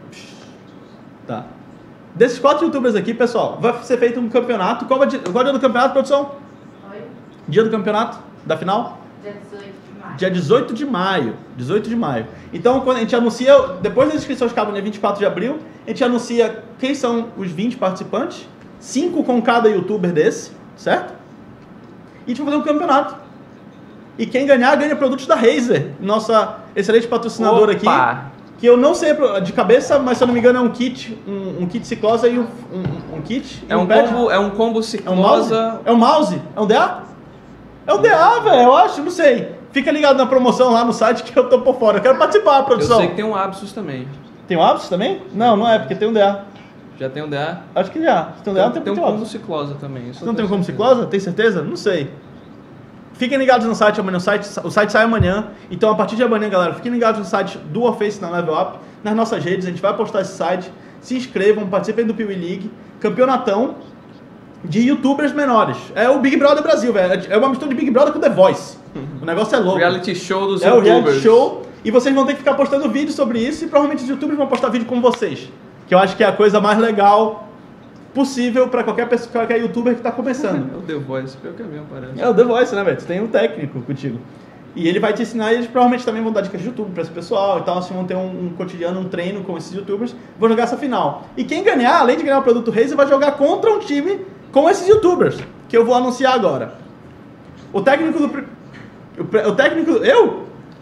Tá. Desses 4 youtubers aqui, pessoal, vai ser feito um campeonato. Qual é o dia do campeonato, produção? Oi? Dia do campeonato? Da final? Dia 18 de maio. Dia 18 de maio. 18 de maio. Então, quando a gente anuncia, depois das inscrições que acabam no dia 24 de abril, a gente anuncia quem são os 20 participantes, 5 com cada youtuber desse, certo? E a gente vai fazer um campeonato. E quem ganhar, ganha produtos da Razer, nossa excelente patrocinadora aqui. Que eu não sei de cabeça, mas se eu não me engano é um kit, um kit ciclosa e um kit. É um combo, é um combo ciclosa. É um mouse? É um DA? É um DA, velho, eu acho, não sei. Fica ligado na promoção lá no site que eu tô por fora. Eu quero participar, produção. Eu sei que tem um Absus também. Tem um Absus também? Não, não é, porque tem um DA. Já tem um DA? Acho que já. Se tem um DA, tem um combo combo ciclosa também. Não tem um combo ciclosa? Tem certeza? Não sei. Fiquem ligados no site amanhã. O site sai amanhã. Então, a partir de amanhã, galera, fiquem ligados no site do Warface na Level Up. Nas nossas redes, a gente vai postar esse site. Se inscrevam, participem do PeeWee League. Campeonatão de youtubers menores. É o Big Brother Brasil, velho. É uma mistura de Big Brother com The Voice. O negócio é louco. Reality show dos youtubers. É o reality show. E vocês vão ter que ficar postando vídeo sobre isso. E provavelmente os youtubers vão postar vídeo com vocês. Que eu acho que é a coisa mais legal possível para qualquer pessoa, qualquer youtuber que tá começando. É o The Voice, pior que é mesmo, parece. É o The Voice, né, velho? Tu tem um técnico contigo. E ele vai te ensinar, e eles provavelmente também vão dar dicas de YouTube para esse pessoal e tal, assim, vão ter um cotidiano, um treino com esses youtubers, vão jogar essa final. E quem ganhar, além de ganhar o produto Razer, vai jogar contra um time com esses youtubers, que eu vou anunciar agora. O técnico do... O técnico... Eu?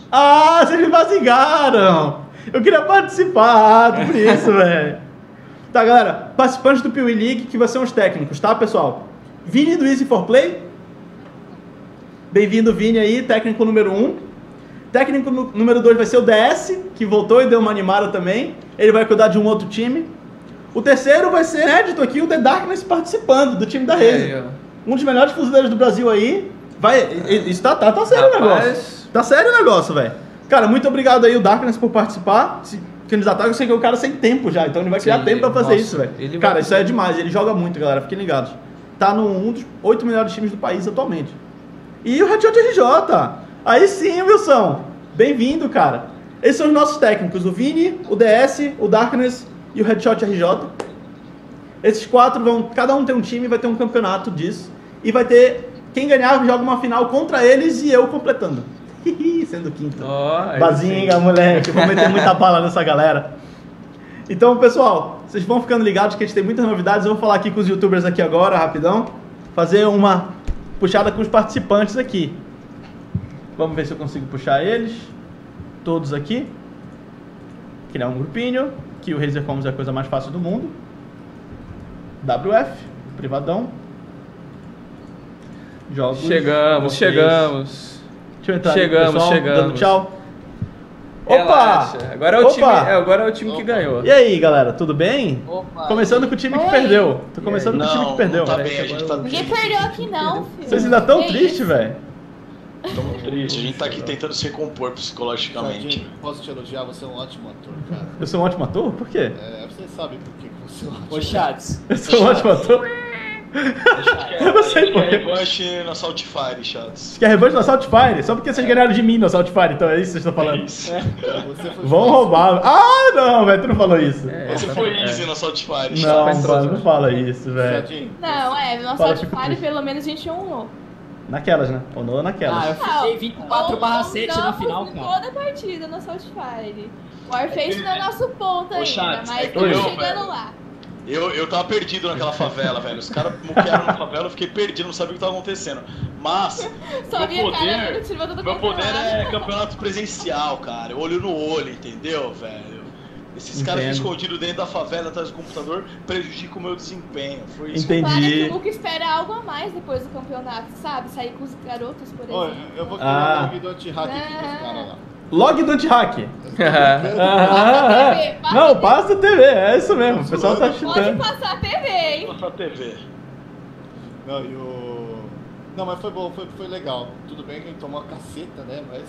Ah, vocês me vazigaram! Eu queria participar, por isso, velho. Tá, galera, participantes do PeeWee League, que vão ser uns técnicos, tá, pessoal? Vini do Easy for Play. Bem-vindo, Vini aí, técnico número 1. Técnico número 2 vai ser o DS, que voltou e deu uma animada também. Ele vai cuidar de um outro time. O terceiro vai ser inédito aqui, o The Darkness participando do time da Razer. Um dos melhores fuzileiros do Brasil aí. Isso tá sério o negócio. Tá sério o negócio, velho. Cara, muito obrigado aí o Darkness por participar. Candidatar, eu sei que é um cara sem tempo já, então ele vai criar tempo pra fazer isso, velho. Cara, isso é demais, ele joga muito, galera, fiquem ligados. Tá num dos 8 melhores times do país atualmente. E o Headshot RJ. Aí sim, Wilson. Bem-vindo, cara. Esses são os nossos técnicos, o Vini, o DS, o Darkness e o Headshot RJ. Esses 4 vão, cada um tem um time, vai ter um campeonato disso. E vai ter, quem ganhar joga uma final contra eles e eu completando. Sendo quinto. Bazinga, moleque, vou meter muita bala nessa galera. Então, pessoal, vocês vão ficando ligados que a gente tem muitas novidades. Eu vou falar aqui com os youtubers aqui agora, rapidão. Fazer uma puxada com os participantes aqui. Vamos ver se eu consigo puxar eles. Todos aqui. Criar um grupinho. Que o Razer Commons é a coisa mais fácil do mundo. WF, privadão. Jogos. Chegamos. Deixa eu entrar chegamos. Dando tchau. Opa! Agora é o time que ganhou. E aí, galera, tudo bem? Opa. Começando com o time que perdeu. Tô começando com o time que perdeu. Não tá bem, a gente tá Ninguém perdeu aqui não, filho. Vocês ainda tão tristes, velho. Tamo triste, a gente tá aqui tentando se recompor psicologicamente. Posso te elogiar? Você é um ótimo ator, cara. Eu sou um ótimo ator? Por quê? Você sabe por que você é um ótimo Ô, Chats. Eu sou um ótimo ator? Eu não sei por quê. Revanche na Saltfire, Chats. Quer revanche na Saltfire? Só porque vocês ganharam de mim na Saltfire, então é isso que vocês estão falando? Isso. Vão roubar. Ah, não, velho, tu não falou isso. Você foi easy na Saltfire, Não, mano, não fala isso, velho. Não, na Saltfire pelo menos a gente unou. Naquelas, né? Ou não naquelas. Eu fiquei 24/7 na final, cara. Toda a partida na Saltfire. O Warface não é nosso ponto ainda, Chats, mas estamos chegando lá. Eu tava perdido naquela favela, velho. Os caras muquearam na favela, eu fiquei perdido, não sabia o que tava acontecendo. Mas, meu poder é campeonato presencial, cara. Olho no olho, entendeu, velho? Esses caras escondidos dentro da favela, atrás do computador, prejudicam o meu desempenho. Foi isso. Entendi. Para que o Luca espera algo a mais depois do campeonato, sabe? Sair com os garotos, por exemplo. Eu vou criar um log do anti-hack aqui pros caras lá. Log do anti-hack. Não, passa a TV, é isso mesmo. O pessoal tá chutando. Pode passar a TV, hein? Passar a TV. Não, mas foi bom, foi legal. Tudo bem que a gente tomou uma caceta, né? Mas.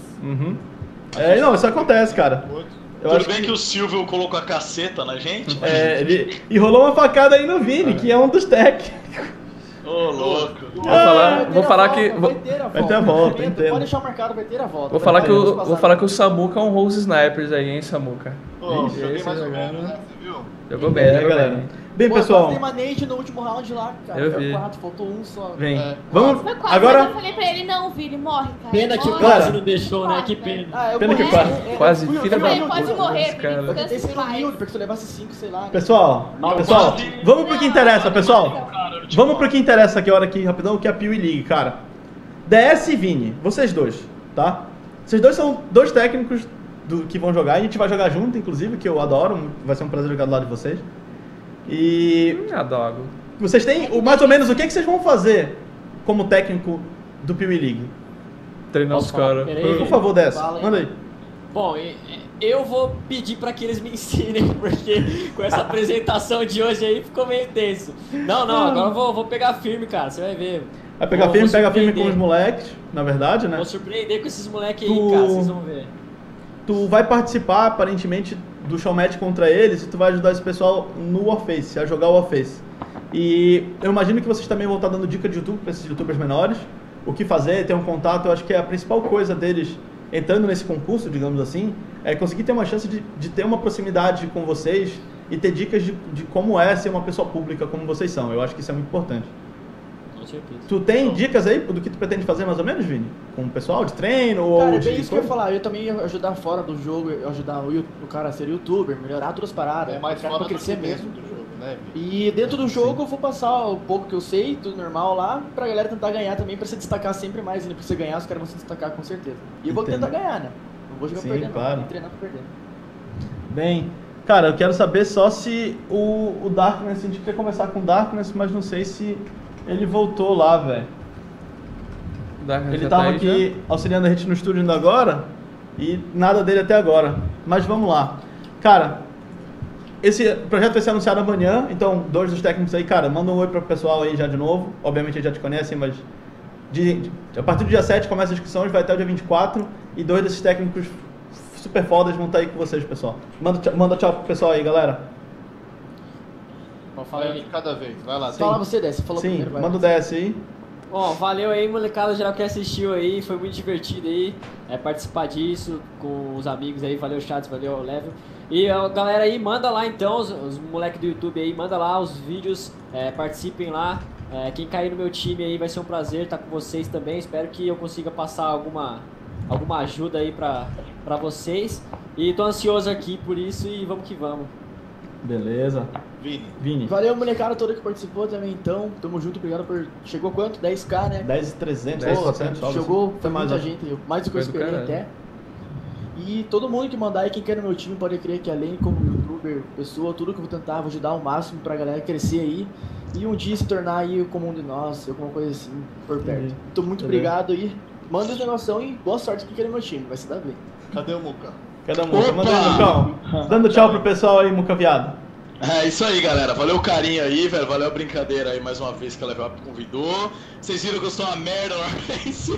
Não, isso acontece, cara. Tudo bem que o Silvio colocou a caceta na gente? E rolou uma facada aí no Vini, que é um dos técnicos. Ô, louco. Vou falar que... Vai ter a volta, entendo. Pode deixar marcado, vai ter a volta. Vou falar que o Samuca é um Rose Snipers aí, hein, Samuca. Joguei mais ou menos, né? Você viu? Jogou bem, né, galera? Bem, pessoal. Eu uma nade no último round lá, cara. Eu vi. 4, faltou um só. Vem. Vamos. Agora. Eu falei pra ele, não, Vini, morre, cara. Pena que o quase não deixou, né? Que pena. Pena que quase. Filha da puta. Pode morrer, cara. Eu tentei ser humilde, porque se eu levasse 5, sei lá. Pessoal, vamos pro que interessa, pessoal. Vamos pro que interessa aqui, hora aqui, rapidão, que é a PeeWee League, cara. DS e Vini, vocês dois, tá? Vocês dois são dois técnicos que vão jogar, a gente vai jogar junto, inclusive, que eu adoro, vai ser um prazer jogar do lado de vocês. E... adoro. Vocês têm, mais ou menos, o que vocês vão fazer como técnico do PeeWee League? Treinar os caras. Por favor, DS, manda aí. Bom, eu vou pedir pra que eles me ensinem, porque com essa apresentação de hoje aí ficou meio tenso. Não, agora eu vou pegar firme, cara, você vai ver. Vai pegar firme com os moleques, na verdade, né? Vou surpreender com esses moleques aí, cara, vocês vão ver. Tu vai participar, aparentemente, do showmatch contra eles e tu vai ajudar esse pessoal no Warface, a jogar o Warface. E eu imagino que vocês também vão estar dando dica de YouTube para esses youtubers menores, o que fazer, ter um contato. Eu acho que a principal coisa deles, entrando nesse concurso, digamos assim, é conseguir ter uma chance de ter uma proximidade com vocês e ter dicas de como é ser uma pessoa pública como vocês são. Eu acho que isso é muito importante. Com certeza. Tu tem dicas aí do que tu pretende fazer mais ou menos, Vini? Com o pessoal de treino ou cara, é bem isso que eu ia falar. Eu também ia ajudar fora do jogo, ajudar o cara a ser youtuber, melhorar todas as paradas. É mais pra crescer mesmo. Do jogo, né, e dentro do jogo eu vou passar o pouco que eu sei, tudo normal lá, pra galera tentar ganhar também, pra se destacar sempre mais. Não precisa ganhar, os caras vão se destacar com certeza. E eu vou tentar ganhar, né? vou jogar Sim, pra perder, claro. não. Vou treinar pra perder. Bem, cara, eu quero saber só se o Darkness, a gente queria começar com o Darkness, mas não sei se ele voltou lá, velho. Ele tava aqui auxiliando a gente no estúdio ainda agora e nada dele até agora. Mas vamos lá. Cara, esse projeto vai ser anunciado amanhã, então 2 dos técnicos aí, cara, manda um oi pro pessoal aí já de novo. Obviamente eles já te conhecem, mas a partir do dia 7 começa as inscrições, vai até o dia 24 e 2 desses técnicos super fodas vão estar aí com vocês, pessoal. Manda tchau pro pessoal aí, galera. Fala aí de cada vez, vai lá. Fala você, Décio, falou Sim, primeiro, vai. manda o DS aí. Ó, valeu aí, molecada geral que assistiu aí, foi muito divertido aí participar disso com os amigos aí, valeu Chats, valeu Level. E galera aí, manda lá então, os moleques do YouTube aí, manda lá os vídeos, participem lá. Quem cair no meu time aí vai ser um prazer estar com vocês também, espero que eu consiga passar alguma ajuda aí pra vocês. E tô ansioso aqui por isso e vamos que vamos. Beleza. Vini. Valeu, molecada toda que participou também, então. Tamo junto, obrigado por... Chegou quanto? 10k, né? 10.300, 10%. Chegou, foi mais muita gente, mais do que eu esperei até. E todo mundo que mandar aí, quem quer no meu time, pode crer que além como youtuber, pessoa, tudo que eu vou tentar, vou ajudar ao máximo pra galera crescer aí. E um dia se tornar aí como um de nós, alguma coisa assim, por perto. Então, muito obrigado aí. Manda os negócios e boa sorte quem quer no meu time, vai se dar bem. Cadê o Muca? Cadê o Muca? Manda aí, Mucão. Dando tchau pro pessoal aí, Muca Viado. É isso aí, galera. Valeu o carinho aí, velho. Valeu a brincadeira aí mais uma vez que a Level Up convidou. Vocês viram que eu sou uma merda no Warface,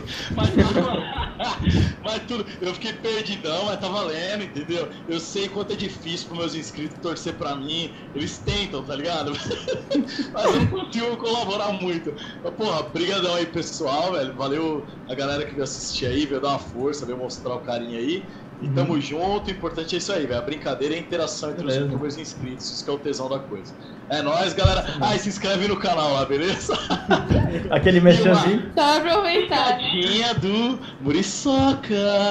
mas tudo. Eu fiquei perdidão, mas tá valendo, entendeu? Eu sei quanto é difícil pros meus inscritos torcer pra mim. Eles tentam, tá ligado? Mas eu não consigo colaborar muito. Mas, porra, brigadão aí, pessoal, velho. Valeu a galera que veio assistir aí, veio dar uma força, veio mostrar o carinho aí. E tamo junto, o importante é isso aí, velho. A brincadeira é a interação entre os youtubers inscritos, isso que é o tesão da coisa. É nóis, galera. E se inscreve no canal lá, beleza? Aquele merchanzinho. Só aproveitar. Piadinha do Muriçoca.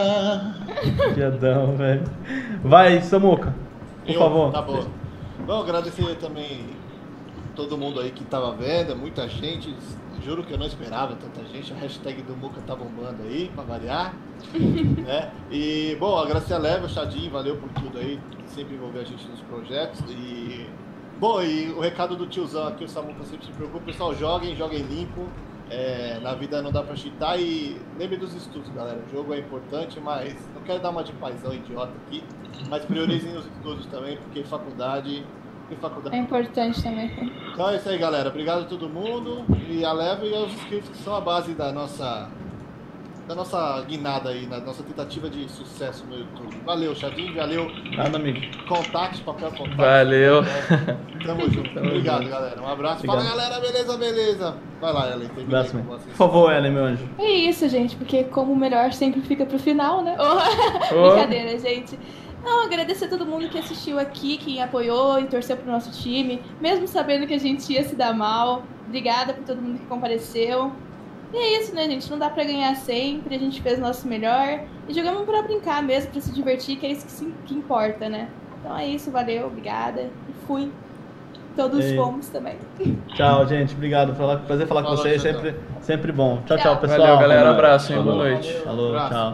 Piadão, velho. Vai, Samuca, por favor. Tá bom. Vamos agradecer também todo mundo aí que tava vendo, muita gente. Juro que eu não esperava tanta gente. A hashtag do Muca tá bombando aí, pra variar. Né? E, bom, agradecer a Level, Chadinho, valeu por tudo aí, sempre envolver a gente nos projetos. E, bom, e o recado do tiozão aqui, o Samuca sempre se preocupa. Pessoal, joguem limpo. Na vida não dá pra cheatar e lembre dos estudos, galera. O jogo é importante, mas não quero dar uma de paizão idiota aqui. Mas priorizem os estudos também, porque faculdade. É importante também. Então é isso aí, galera. Obrigado a todo mundo. E a Level e aos inscritos que são a base da nossa guinada aí, na nossa tentativa de sucesso no YouTube. Valeu, Chadinho. Valeu. Nada, amigo. Contatos, papel contato. Valeu. Tamo junto. Obrigado, galera. Um abraço. Obrigado. Fala, galera. Beleza. Vai lá, Ellen. Terminei com vocês. Por favor, Ellen, meu anjo. É isso, gente, porque como o melhor sempre fica pro final, né? Brincadeira, gente. Não, agradecer a todo mundo que assistiu aqui, que apoiou e torceu pro nosso time, mesmo sabendo que a gente ia se dar mal. Obrigada por todo mundo que compareceu. E é isso, né, gente? Não dá pra ganhar sempre, a gente fez o nosso melhor. E jogamos pra brincar mesmo, pra se divertir, que é isso que importa, né? Então é isso, valeu, obrigada. E fui. Todos fomos também. Tchau, gente. Obrigado. Prazer falar com vocês. Sempre bom. Tchau, pessoal. Valeu, galera. Abraço, hein? Boa noite. Falou, tchau.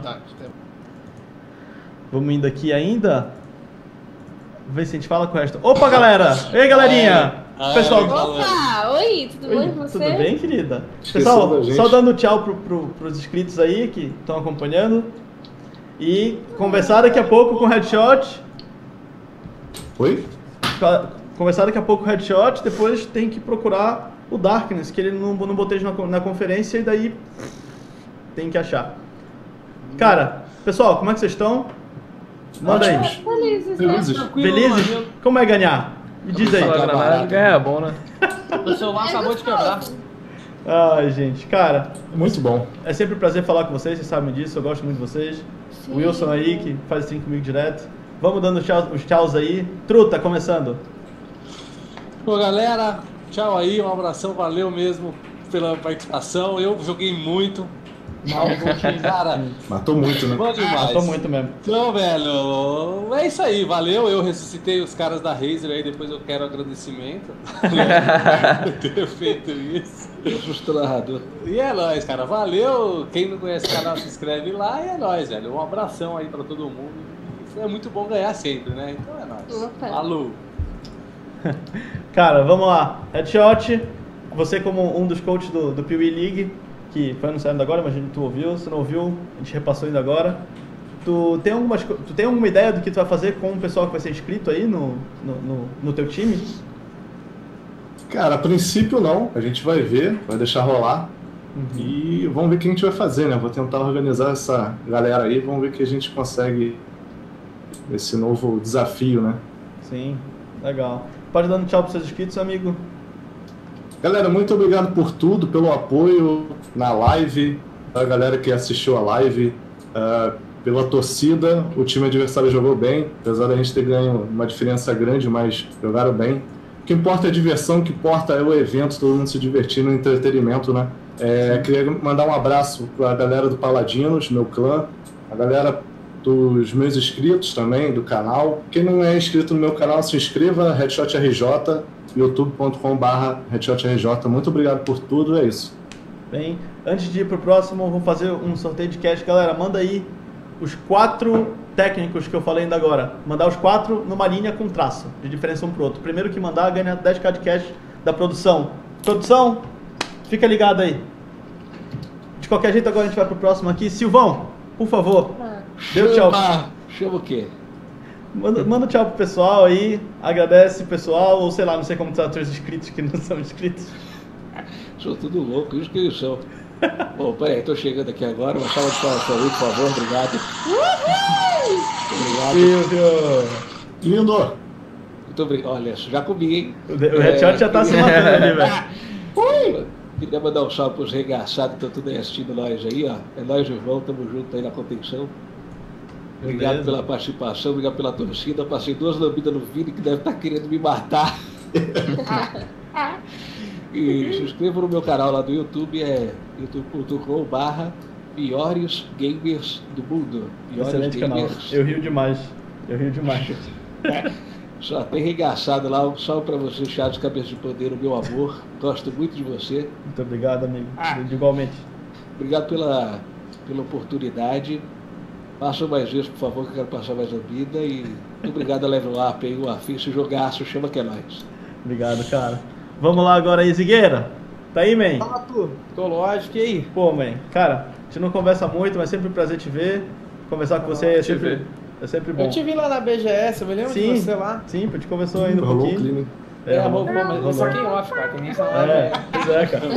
Vamos indo aqui ainda. Vamos ver se a gente fala com o resto. Opa, galera! Ei, galerinha! Pessoal, opa! Oi, tudo bom com você? Tudo bem, querida? Pessoal, só dando tchau pros inscritos aí que estão acompanhando. E conversar daqui a pouco com o Headshot. Oi? Conversar daqui a pouco com o Headshot, depois tem que procurar o Darkness, que ele não botei na conferência e daí tem que achar. Cara, pessoal, como é que vocês estão? Manda aí. Felizes? Como é ganhar? Me diz aí. Ganhar é bom, né? O celular acabou de quebrar. Ai, gente, cara. Muito bom. É sempre um prazer falar com vocês sabem disso, eu gosto muito de vocês. Sim. O Wilson aí, que faz stream comigo direto. Vamos dando os tchauz aí. Truta, começando. Pô, galera, tchau aí, um abração, valeu mesmo pela participação. Eu joguei muito, Cara, matou muito, né? bom demais. Matou muito mesmo. Então, velho, é isso aí. Valeu. Eu ressuscitei os caras da Razer aí. Depois eu quero agradecimento por ter feito isso. Frustrado. E é nóis, cara. Valeu. Quem não conhece o canal, se inscreve lá e é nóis, velho. Um abração aí pra todo mundo. É muito bom ganhar sempre, né? Então é nóis. Opa. Falou. Cara, vamos lá. Headshot, você como um dos coaches do PeeWee League, que foi anunciado agora, imagino que tu ouviu. Se não ouviu, a gente repassou ainda agora. Tu tem alguma ideia do que tu vai fazer com o pessoal que vai ser inscrito aí no teu time? Cara, a princípio não. A gente vai ver, vai deixar rolar. E vamos ver o que a gente vai fazer, né? Vou tentar organizar essa galera aí, vamos ver o que a gente consegue esse novo desafio, né? Sim, legal. Pode dar um tchau para os seus inscritos, amigo. Galera, muito obrigado por tudo, pelo apoio na live, a galera que assistiu a live, pela torcida. O time adversário jogou bem, apesar da gente ter ganho uma diferença grande, mas jogaram bem. O que importa é a diversão, o que importa é o evento, todo mundo se divertindo, entretenimento, né? Queria mandar um abraço para a galera do Paladinos, meu clã, a galera dos meus inscritos também, do canal. Quem não é inscrito no meu canal, se inscreva, Headshot RJ, youtube.com/HeadshotRJ. Muito obrigado por tudo, é isso. Bem, antes de ir pro próximo, eu vou fazer um sorteio de cash. Galera, manda aí os 4 técnicos que eu falei ainda agora. Mandar os 4 numa linha com traço, de diferença um pro outro. Primeiro que mandar, ganha 10k de cash da produção. Produção, fica ligado aí. De qualquer jeito, agora a gente vai pro próximo aqui. Silvão, por favor, dê o tchau. Chama o quê? Manda tchau pro pessoal aí, agradece o pessoal, ou sei lá, não sei como tá os inscritos que não são inscritos. Sou tudo louco, isso que eles são. Bom, peraí, tô chegando aqui agora, uma salva de palmas aí, por favor, obrigado. Obrigado. Silvio! Lindo! Muito obrigado. Olha, já comi, hein? O headshot já tá se matando ali, velho. Ui! Queria mandar um salve pros regaçados que estão tudo aí assistindo nós aí, ó. É nós, irmão, tamo junto aí na contenção. Obrigado pela participação, obrigado pela torcida. Passei 2 lambidas no Vini que deve estar querendo me matar. E se inscreva no meu canal lá do YouTube, é youtube.com/piores gamers do mundo. Piores Excelente gamers. canal. Eu rio demais. Só tem regaçado lá. Um salve pra você, Chaves Cabeça de Pandeiro, meu amor. Gosto muito de você. Muito obrigado, amigo. Igualmente. Obrigado pela oportunidade. Passa mais vezes, por favor, que eu quero passar mais a vida. E muito obrigado a Level Up, aí, o Afim, esse jogaço, chama que é nóis. Obrigado, cara. Vamos lá agora aí, Zigueira. Tá aí, man? Fala tu. Tô lógico, e aí? Pô, man, cara, a gente não conversa muito, mas sempre um prazer te ver. Conversar com você é sempre bom. Eu te vi lá na BGS, eu me lembro de você lá. Sim, a gente conversou ainda um pouquinho. Mas só quem off, cara, tem nem salário. Pois é, cara.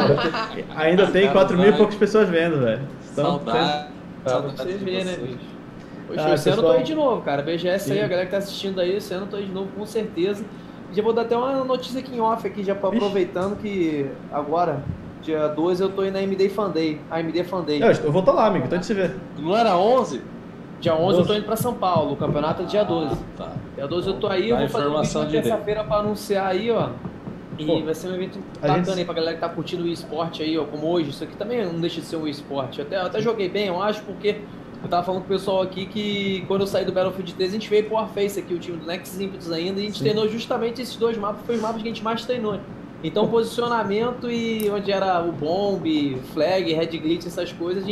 Ainda tem 4.000 e poucas pessoas vendo, velho. Saudade. Pra você ver, né, bicho? Hoje esse ano eu tô aí de novo, cara. BGS aí, a galera que tá assistindo aí, esse ano eu tô aí de novo, com certeza. Já vou dar até uma notícia aqui em off aqui, já aproveitando que agora, dia 12, eu tô indo na AMD Fan Day. Eu vou estar lá, amigo, tô de se ver. Não era 11? Dia 11 eu tô indo pra São Paulo, o campeonato é dia 12. Tá. Dia 12 eu tô aí, eu vou fazer um vídeo na terça-feira pra anunciar aí, ó. E vai ser um evento bacana aí pra galera que tá curtindo o esporte aí, ó, como hoje. Isso aqui também não deixa de ser um esporte. Eu até joguei bem, eu acho, porque eu tava falando com o pessoal aqui que quando eu saí do Battlefield 3, a gente veio pro Warface aqui, o time do Next Impetus ainda, e a gente treinou justamente esses 2 mapas, foi os mapas que a gente mais treinou. Então, posicionamento e onde era o bomb, flag, red glitch, essas coisas,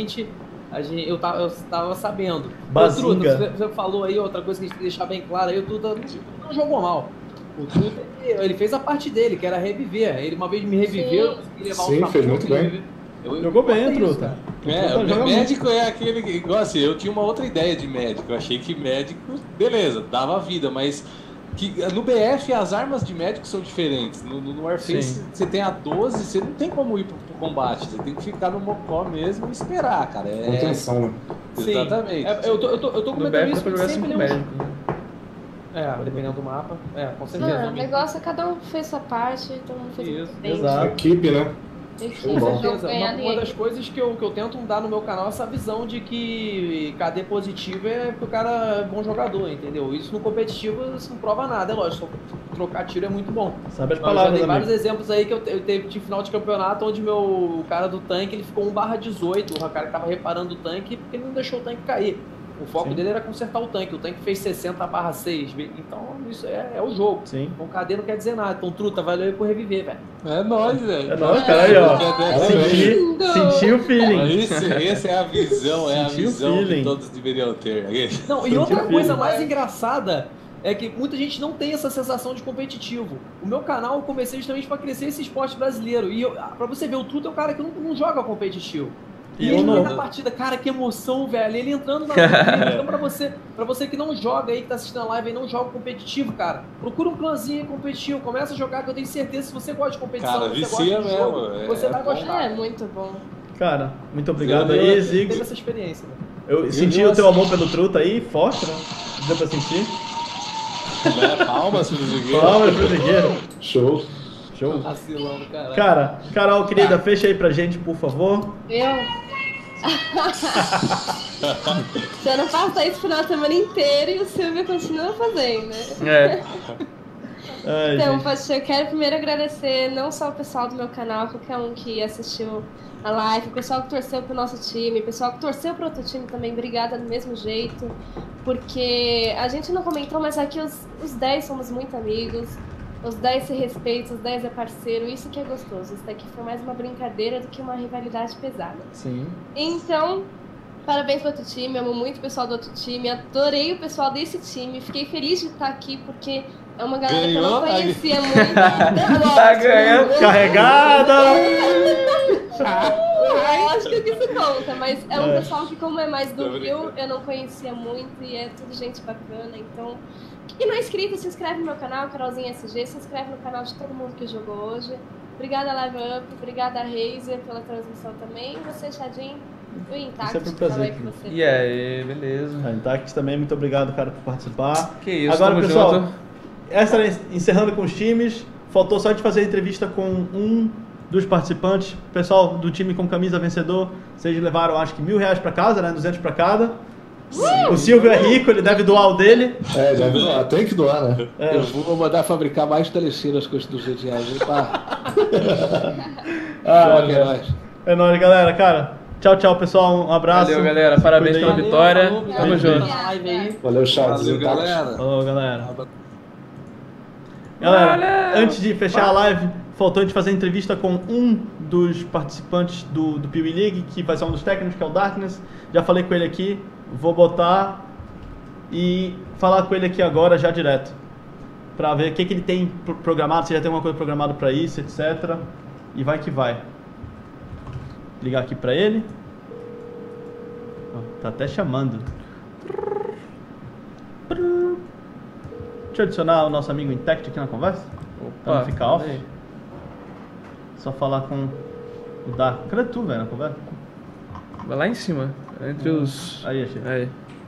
eu tava sabendo. Bazinga. Você falou aí, outra coisa que a gente tem que deixar bem claro aí, o Tuta não jogou mal. O Tuta, ele fez a parte dele, que era reviver. Ele uma vez me reviveu, consegui levar Sim, fez muito bem. Jogou bem, Truta. O médico é aquele que, igual assim, eu tinha uma outra ideia de médico. Eu achei que médico, beleza, dava vida, mas que no BF as armas de médico são diferentes. No Warface você tem a 12, você não tem como ir pro combate, você tem que ficar no mocó mesmo e esperar, cara. Contenção, né? Exatamente. Eu tô comentando isso porque sempre médico. Dependendo do mapa. Com certeza. Não, o negócio é cada um fez sua parte, todo mundo fez isso. bem. Exato. Equipe, né? Uma das coisas que eu tento dar no meu canal é essa visão de que KD positivo é porque o cara é bom jogador, entendeu? Isso no competitivo isso não prova nada, é lógico. Trocar tiro é muito bom. Sabe as palavras, eu já dei vários exemplos aí que eu teve de final de campeonato onde o cara do tanque ele ficou 1/18, o cara que tava reparando o tanque porque ele não deixou o tanque cair. O foco dele era consertar o tanque fez 60/6, então isso é o jogo. Sim. Então KD não quer dizer nada, então truta, valeu aí por reviver, velho. É nóis, velho. É nóis, cara, aí, ó. Senti o feeling. Essa é a visão, que todos deveriam ter. Não, e outra coisa mais engraçada é que muita gente não tem essa sensação de competitivo. O meu canal eu comecei justamente para crescer esse esporte brasileiro. E pra você ver, o Truta é um cara que não joga competitivo. E ele na partida, cara, que emoção, velho. Ele entrando na partida. Então pra você que não joga aí, que tá assistindo a live e não joga competitivo, cara, procura um clãzinho competitivo, começa a jogar, que eu tenho certeza, se você gosta de competição, cara, você gosta de jogo, você vai gostar. É muito bom. Cara, muito obrigado aí, Ziggs. Teve essa experiência, né? Eu senti o teu amor pelo Truta aí, forte, né? Deu pra sentir. Palmas pro Zigueiro. Palmas pro Zigueiro. Show. Vacilão do caralho. Cara, Carol, querida, fecha aí pra gente, por favor. Já não faço isso o final de semana inteiro e o Silvio continua fazendo, né? Então, eu quero primeiro agradecer não só o pessoal do meu canal, qualquer um que assistiu a live, o pessoal que torceu pro nosso time, o pessoal que torceu pro outro time também, obrigada do mesmo jeito, porque a gente não comentou, mas aqui os 10 somos muito amigos, os 10 se respeitam, os 10 é parceiro, isso que é gostoso. Isso daqui foi mais uma brincadeira do que uma rivalidade pesada. Sim. Então, parabéns pro outro time, amo muito o pessoal do outro time, adorei o pessoal desse time, fiquei feliz de estar aqui porque é uma galera que eu não conhecia muito. Tá ganhando. Carregada! Acho que isso conta, mas é um pessoal que, como é mais do Rio, eu não conhecia muito e é tudo gente bacana, então... Quem não é inscrito, se inscreve no meu canal, Carolzinha SG, se inscreve no canal de todo mundo que jogou hoje. Obrigada, Live Up, obrigada, Razer, pela transmissão também. E você, Chadinho, e o Intact. Sempre um prazer. E aí, beleza. A Intact também, muito obrigado, cara, por participar. Que isso, agora, pessoal, junto. Essa encerrando com os times, faltou só de fazer a entrevista com um dos participantes. Pessoal do time com camisa vencedor, vocês levaram acho que R$1.000 pra casa, né? 200 pra cada. O Silvio é rico, ele deve doar o dele. Deve doar, tem que doar, né? Eu vou mandar fabricar mais telecinas com esses R$200 aí É nóis, galera, cara. Tchau, pessoal. Um abraço. Valeu, galera. Parabéns pela vitória. Tamo junto. Valeu, Charles. Valeu, galera. Falou, galera. Galera, antes de fechar a live, faltou a gente fazer entrevista com um dos participantes do Pee Wee League, que vai ser um dos técnicos, que é o Darkness. Já falei com ele aqui, vou botar e falar com ele aqui agora, já direto. Pra ver o que ele tem programado, se já tem alguma coisa programada pra isso, etc. E vai que vai. Ligar aqui pra ele. Tá até chamando. Deixa eu adicionar o nosso amigo Intact aqui na conversa. Pra não ficar off. Só falar com o Dark. Cadê tu, velho, na conversa? Vai lá em cima, entre os... Aí, achei. Aí.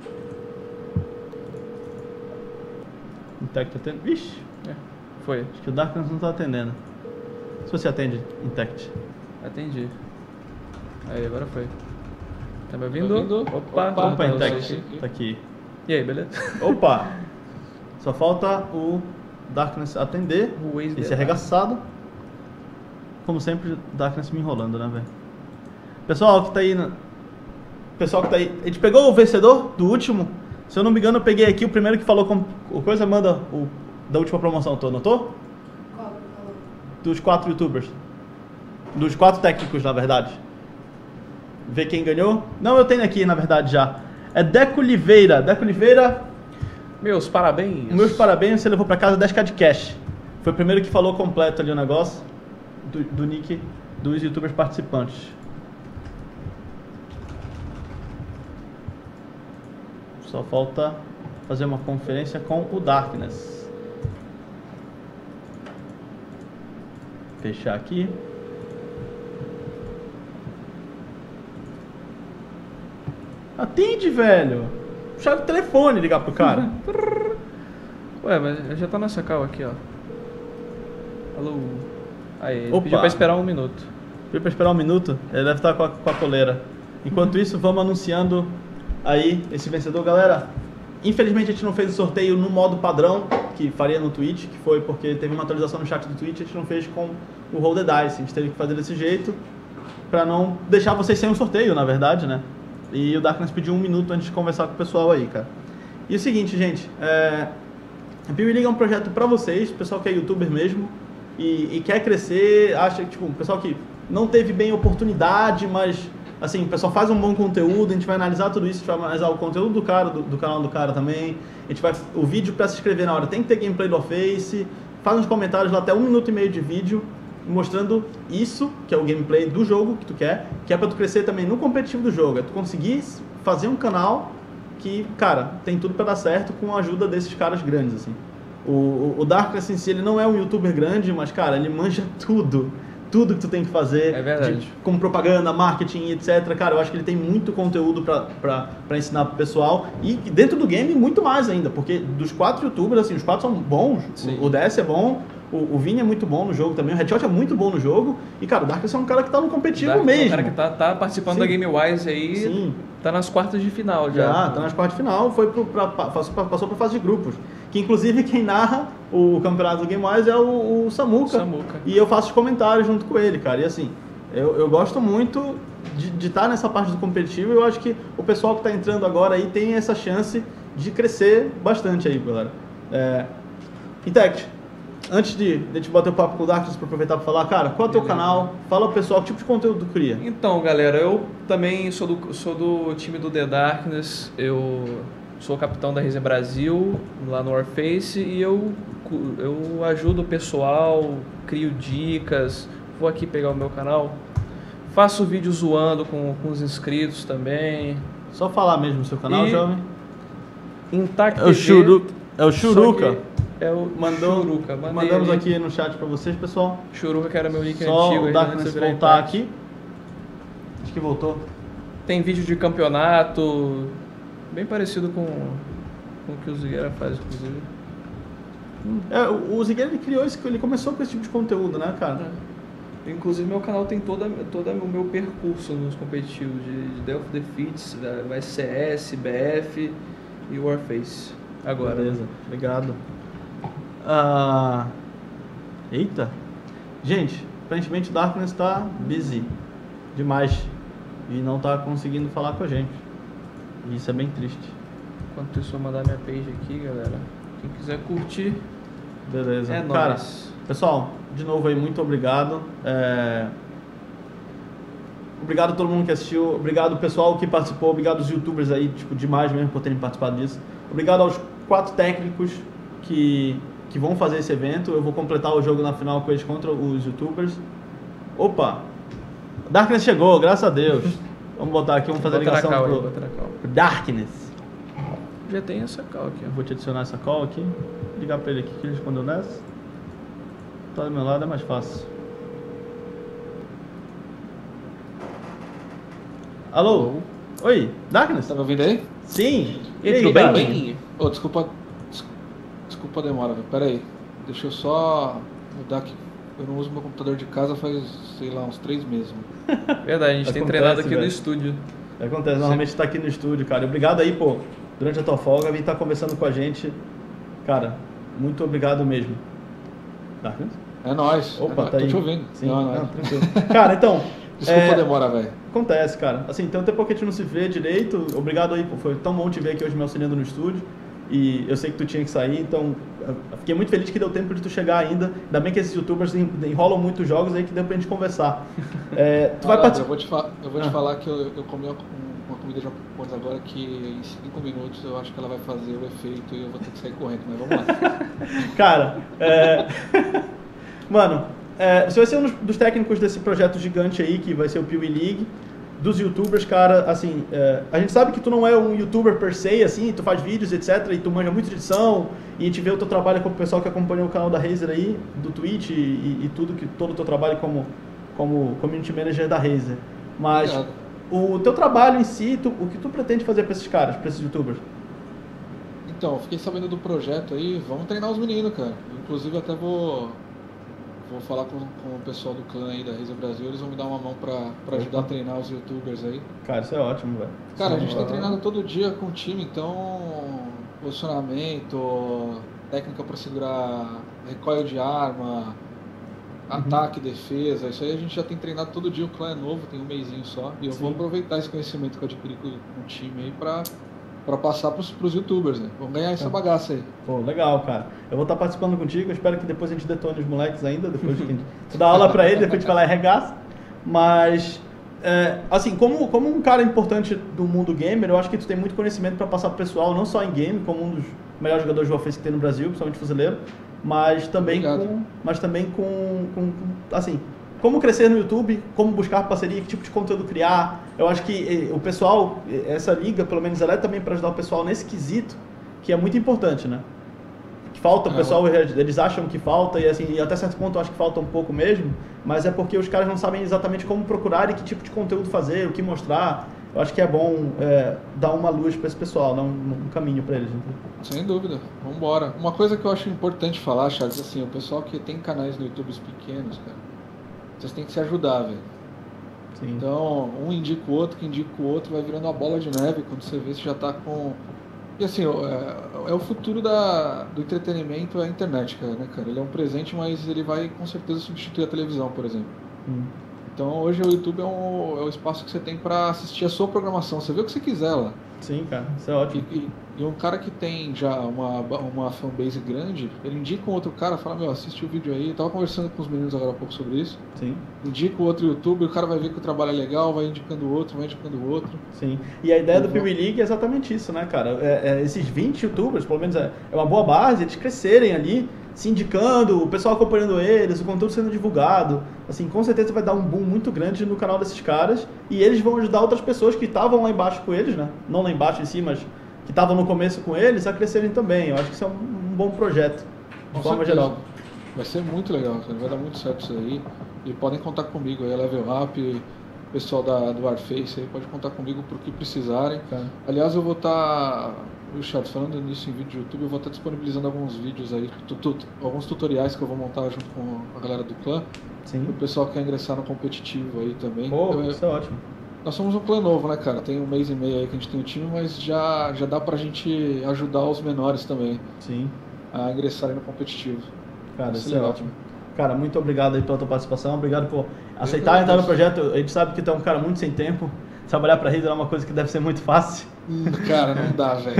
Intact atende. Vixe. Foi. Acho que o Dark não tá atendendo. Se você atende, Intact. Atendi. Aí, agora foi. Tá me ouvindo? Opa, Intact. Tá aqui. E aí, beleza? Opa! Só falta o Darkness atender. Esse arregaçado. Como sempre, o Darkness me enrolando, né, velho? Pessoal que tá aí... A gente pegou o vencedor do último. Se eu não me engano, eu peguei aqui o primeiro que falou com coisa, manda o da última promoção, notou? Qual? Dos 4 youtubers. Dos 4 técnicos, na verdade. Ver quem ganhou. Não, eu tenho aqui, na verdade, já. É Deco Oliveira. Deco Oliveira... Meus parabéns. Meus parabéns, você levou pra casa 10k de cash. Foi o primeiro que falou completo ali o negócio. Do nick dos youtubers participantes. Só falta fazer uma conferência com o Darkness. Fechar aqui. Atende, velho. Puxar o telefone e ligar pro cara. Ué, mas já tá nessa call aqui, ó. Alô. Aí, ele Opa. pediu pra esperar 1 minuto. Fui pra esperar um minuto, ele deve estar com a coleira. Enquanto isso, vamos anunciando aí esse vencedor. Galera, infelizmente a gente não fez o sorteio no modo padrão, que faria no Twitch, que foi porque teve uma atualização no chat do Twitch, a gente não fez com o Roll the Dice. A gente teve que fazer desse jeito pra não deixar vocês sem um sorteio, na verdade, né? E o Darkness pediu um minuto antes de conversar com o pessoal aí, cara. E o seguinte, gente, a PWE League é um projeto pra vocês, pessoal que é youtuber mesmo, e quer crescer, acha que, tipo, pessoal que não teve bem oportunidade, mas, assim, o pessoal faz um bom conteúdo, a gente vai analisar tudo isso, a gente vai analisar o conteúdo do cara, do canal do cara também, a gente vai, o vídeo pra se inscrever na hora tem que ter gameplay do Warface, faz nos comentários lá até 1 minuto e meio de vídeo, mostrando isso, que é o gameplay do jogo que tu quer, que é pra tu crescer também no competitivo do jogo, é tu conseguir fazer um canal que, cara, tem tudo pra dar certo com a ajuda desses caras grandes, assim. O Darkness em si, ele não é um youtuber grande, mas, cara, ele manja tudo que tu tem que fazer. É verdade. Como propaganda, marketing, etc. Cara, eu acho que ele tem muito conteúdo pra ensinar pro pessoal. E dentro do game, muito mais ainda, porque dos 4 youtubers, assim, os 4 são bons. O DS é bom, o Vini é muito bom no jogo também, o Headshot é muito bom no jogo. E, cara, o Darkness é um cara que tá no competitivo mesmo. É um cara que tá participando da GameWise aí. Sim. Tá nas quartas de final já. Tá nas quartas de final, passou pra fase de grupos. Que inclusive quem narra o campeonato do GameWise é o Samuka. E eu faço os comentários junto com ele, cara. E assim, eu gosto muito de estar nessa parte do competitivo. Eu acho que o pessoal que tá entrando agora aí tem essa chance de crescer bastante aí, galera. Intect, antes de te bater o papo com o Darkness, para aproveitar para falar, cara, qual é o teu canal? Fala pro pessoal que tipo de conteúdo tu cria. Então, galera, eu também sou do time do The Darkness. Eu sou o capitão da Razer Brasil, lá no Warface, e eu ajudo o pessoal, crio dicas, vou aqui pegar o meu canal, faço vídeo zoando com os inscritos também. Só falar mesmo o seu canal, jovem. Intact TV. É o Churuca. É o Churuca. Mandamos aqui no chat pra vocês, pessoal. Churuca, que era meu link só antigo. Só o Darkness voltar aqui. Acho que voltou. Tem vídeo de campeonato, bem parecido com o que o Zigueira faz, inclusive. O Zigueira, ele começou com esse tipo de conteúdo, né, cara? Inclusive, meu canal tem todo o meu percurso nos competitivos de Delphi Defeats, vai CS, BF e Warface. Agora. Beleza, obrigado. Eita. Gente, aparentemente o Darkness tá busy demais e não tá conseguindo falar com a gente. E isso é bem triste. Enquanto isso, eu vou mandar minha page aqui, galera. Quem quiser curtir, beleza. É cara, nóis. Pessoal, de novo aí, muito obrigado. Obrigado a todo mundo que assistiu. Obrigado pessoal que participou. Obrigado aos youtubers aí, tipo, demais mesmo por terem participado disso. Obrigado aos 4 técnicos que vão fazer esse evento. Eu vou completar o jogo na final com eles contra os youtubers. Opa! Darkness chegou, graças a Deus. Vamos botar aqui, vamos fazer a ligação pro Darkness. Já tem essa call aqui. Eu vou te adicionar essa call aqui. Ligar pra ele aqui que ele respondeu nessa. Tá do meu lado, é mais fácil. Alô? Oi, Darkness? Tá me ouvindo aí? Sim. E aí, tudo bem? Oh, desculpa a demora, velho. Pera aí. Deixa eu só mudar aqui. Eu não uso meu computador de casa faz, sei lá, uns 3 meses. Verdade, a gente tem treinado aqui no estúdio. Acontece, normalmente tá aqui no estúdio, cara. Obrigado aí, pô, durante a tua folga, vir estar conversando com a gente. Cara, muito obrigado mesmo. Darkness? É nóis. Opa, tá aí. Tô te ouvindo. Sim, não, tranquilo. Cara, então... Desculpa a demora, velho. Acontece, cara. Assim, tem um tempo que a gente não se vê direito. Obrigado aí, pô. Foi tão bom te ver aqui hoje me auxiliando no estúdio. E eu sei que tu tinha que sair, então eu fiquei muito feliz que deu tempo de tu chegar ainda. Ainda bem que esses youtubers enrolam muitos jogos aí que deu pra gente conversar. Tu vai participar. Eu vou te falar que eu comi uma comida japonesa agora que em 5 minutos eu acho que ela vai fazer o efeito e eu vou ter que sair correndo, mas vamos lá. Cara, mano, você vai ser um dos técnicos desse projeto gigante aí, que vai ser o PWE League. Dos youtubers, cara, assim, a gente sabe que tu não é um youtuber per se, assim, tu faz vídeos, etc, e tu manja muito de edição, e a gente vê o teu trabalho com o pessoal que acompanhou o canal da Razer aí, do Twitch, e todo o teu trabalho como community manager da Razer. Mas o teu trabalho em si, o que tu pretende fazer pra esses caras, pra esses youtubers? Então, eu fiquei sabendo do projeto aí, vamos treinar os meninos, cara. Inclusive até vou Vou falar com o pessoal do clã aí da Razer Brasil, eles vão me dar uma mão pra ajudar a treinar os youtubers aí. Cara, isso é ótimo, velho. Cara, a gente tem treinado todo dia com o time, então posicionamento, técnica pra segurar recoil de arma, ataque, defesa, isso aí a gente já tem treinado todo dia, o clã é novo, tem um mesinho só. E eu vou aproveitar esse conhecimento que eu adquiri com o time aí pra passar pros youtubers, né? Vamos ganhar essa bagaça aí. Pô, legal, cara. Eu vou estar participando contigo, eu espero que depois a gente detone os moleques ainda, depois que tu dá aula pra ele, depois a gente vai lá e regaça. Mas, assim, como um cara importante do mundo gamer, eu acho que tu tem muito conhecimento pra passar pro pessoal, não só em game, como um dos melhores jogadores de Warface que tem no Brasil, principalmente fuzileiro, mas também assim, como crescer no YouTube, como buscar parceria, que tipo de conteúdo criar. Eu acho que o pessoal, essa liga, pelo menos ela é também para ajudar o pessoal nesse quesito, que é muito importante, né? Que falta, o pessoal, eles acham que falta, e assim, e até certo ponto eu acho que falta um pouco mesmo, mas é porque os caras não sabem exatamente como procurar e que tipo de conteúdo fazer, o que mostrar. Eu acho que é bom dar uma luz para esse pessoal, dar um caminho para eles. Né? Sem dúvida, vamos embora. Uma coisa que eu acho importante falar, Charles, assim, o pessoal que tem canais no YouTube pequenos, cara, vocês têm que se ajudar, velho. Então, um indica o outro, que indica o outro, vai virando uma bola de neve, quando você vê, você já tá com... E assim, é o futuro do entretenimento, é a internet, cara, né, cara? Ele é um presente, mas ele vai com certeza substituir a televisão, por exemplo. Então hoje o YouTube é o espaço que você tem para assistir a sua programação, você vê o que você quiser lá. Sim, cara, isso é ótimo. E um cara que tem já uma fanbase grande, ele indica um outro cara, fala, meu, assiste o vídeo aí. Eu tava conversando com os meninos agora há pouco sobre isso. Sim. Indica o outro youtuber, o cara vai ver que o trabalho é legal, vai indicando o outro, vai indicando o outro. Sim. E a ideia do Pee Wee League é exatamente isso, né, cara? Esses 20 youtubers, pelo menos é uma boa base, eles crescerem ali, se indicando, o pessoal acompanhando eles, o conteúdo sendo divulgado. Assim, com certeza vai dar um boom muito grande no canal desses caras, e eles vão ajudar outras pessoas que estavam lá embaixo com eles, né? Não lá embaixo em si, mas que estavam no começo com eles, a crescerem também. Eu acho que isso é um bom projeto, de forma geral. Vai ser muito legal, cara. Vai dar muito certo isso aí. E podem contar comigo aí, a Level Up, o pessoal do Warface aí, pode contar comigo pro que precisarem. Aliás, eu vou estar... Charles, falando nisso em vídeo do YouTube, eu vou estar disponibilizando alguns vídeos aí, alguns tutoriais que eu vou montar junto com a galera do clã. Sim. O pessoal que quer ingressar no competitivo aí também. Isso é ótimo. Nós somos um clã novo, né, cara? Tem um mês e meio aí que a gente tem o time, mas já dá pra gente ajudar os menores também. Sim. A ingressarem no competitivo. Cara, isso é ótimo. Cara, muito obrigado aí pela tua participação, obrigado por aceitar entrar no projeto. A gente sabe que tu é um cara muito sem tempo. Trabalhar pra Razer é uma coisa que deve ser muito fácil. Cara, não dá, velho.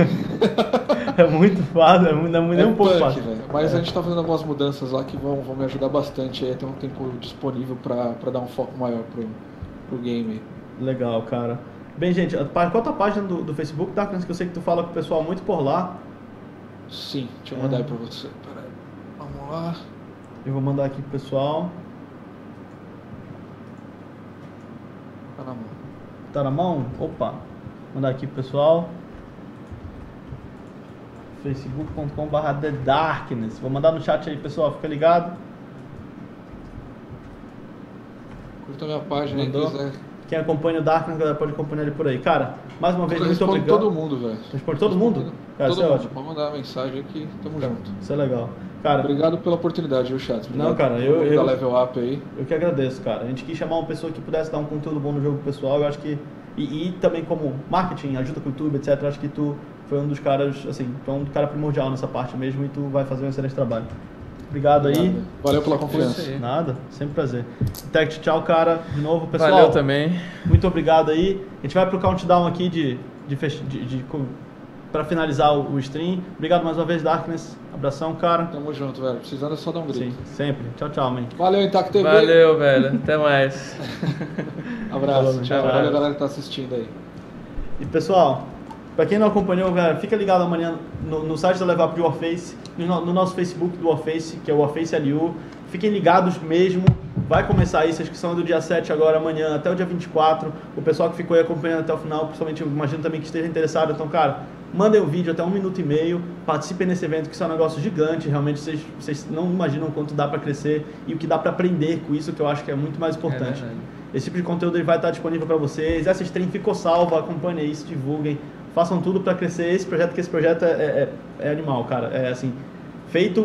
É muito fácil, não é um pouco fácil. Véio. Mas a gente tá fazendo algumas mudanças lá que vão me ajudar bastante aí, ter um tempo disponível pra dar um foco maior pro game. Legal, cara. Bem, gente, qual a tua página do Facebook, tá? Que eu sei que tu fala com o pessoal muito por lá. Sim, deixa eu mandar aí pra você. Peraí. Vamos lá. Eu vou mandar aqui pro pessoal. Tá na mão. Tá na mão? Opa. Vou mandar aqui pro pessoal. facebook.com/TheDarkness. Vou mandar no chat aí, pessoal. Fica ligado. Curta a minha página aí, quiser. Quem acompanha o Darkness, galera, pode acompanhar ele por aí. Cara, mais uma vez, muito obrigado. Todo mundo, velho. Responde todo mundo? Cara, todo isso é mundo. ótimo. Pode mandar uma mensagem aqui, tamo junto. Isso é legal. Cara, obrigado pela oportunidade, viu, chat? Não, cara, eu da Level Up aí. Eu que agradeço, cara. A gente quis chamar uma pessoa que pudesse dar um conteúdo bom no jogo pro pessoal. Eu acho que e também como marketing, ajuda com o YouTube, etc. Eu acho que tu foi um dos caras, assim, tu é um cara primordial nessa parte mesmo e tu vai fazer um excelente trabalho. Obrigado aí. Valeu pela confiança. Nada, sempre prazer. Tech, tchau, cara. De novo, pessoal. Valeu também. Muito obrigado aí. A gente vai pro countdown aqui pra finalizar o stream. Obrigado mais uma vez, Darkness. Abração, cara. Tamo junto, velho. Precisando é só dar um grito. Sim, sempre. Tchau, tchau, man. Valeu, Intact TV. Valeu, velho. Até mais. Abraço. Tchau. Valeu, galera que tá assistindo aí. E, pessoal, pra quem não acompanhou, galera, fica ligado amanhã no site da Level Up de Warface, no nosso Facebook do Warface, que é o Warface LU. Fiquem ligados mesmo. Vai começar isso, a inscrição é do dia 7 agora, amanhã, até o dia 24. O pessoal que ficou aí acompanhando até o final, principalmente, eu imagino também que esteja interessado. Então, cara, mandem o vídeo até 1 minuto e meio. Participem nesse evento, que isso é um negócio gigante. Realmente, vocês não imaginam quanto dá para crescer e o que dá para aprender com isso, que eu acho que é muito mais importante. Esse tipo de conteúdo ele vai estar disponível para vocês. Essa stream ficou salva, acompanhem isso, divulguem. Façam tudo para crescer esse projeto, que esse projeto é animal, cara. É assim, feito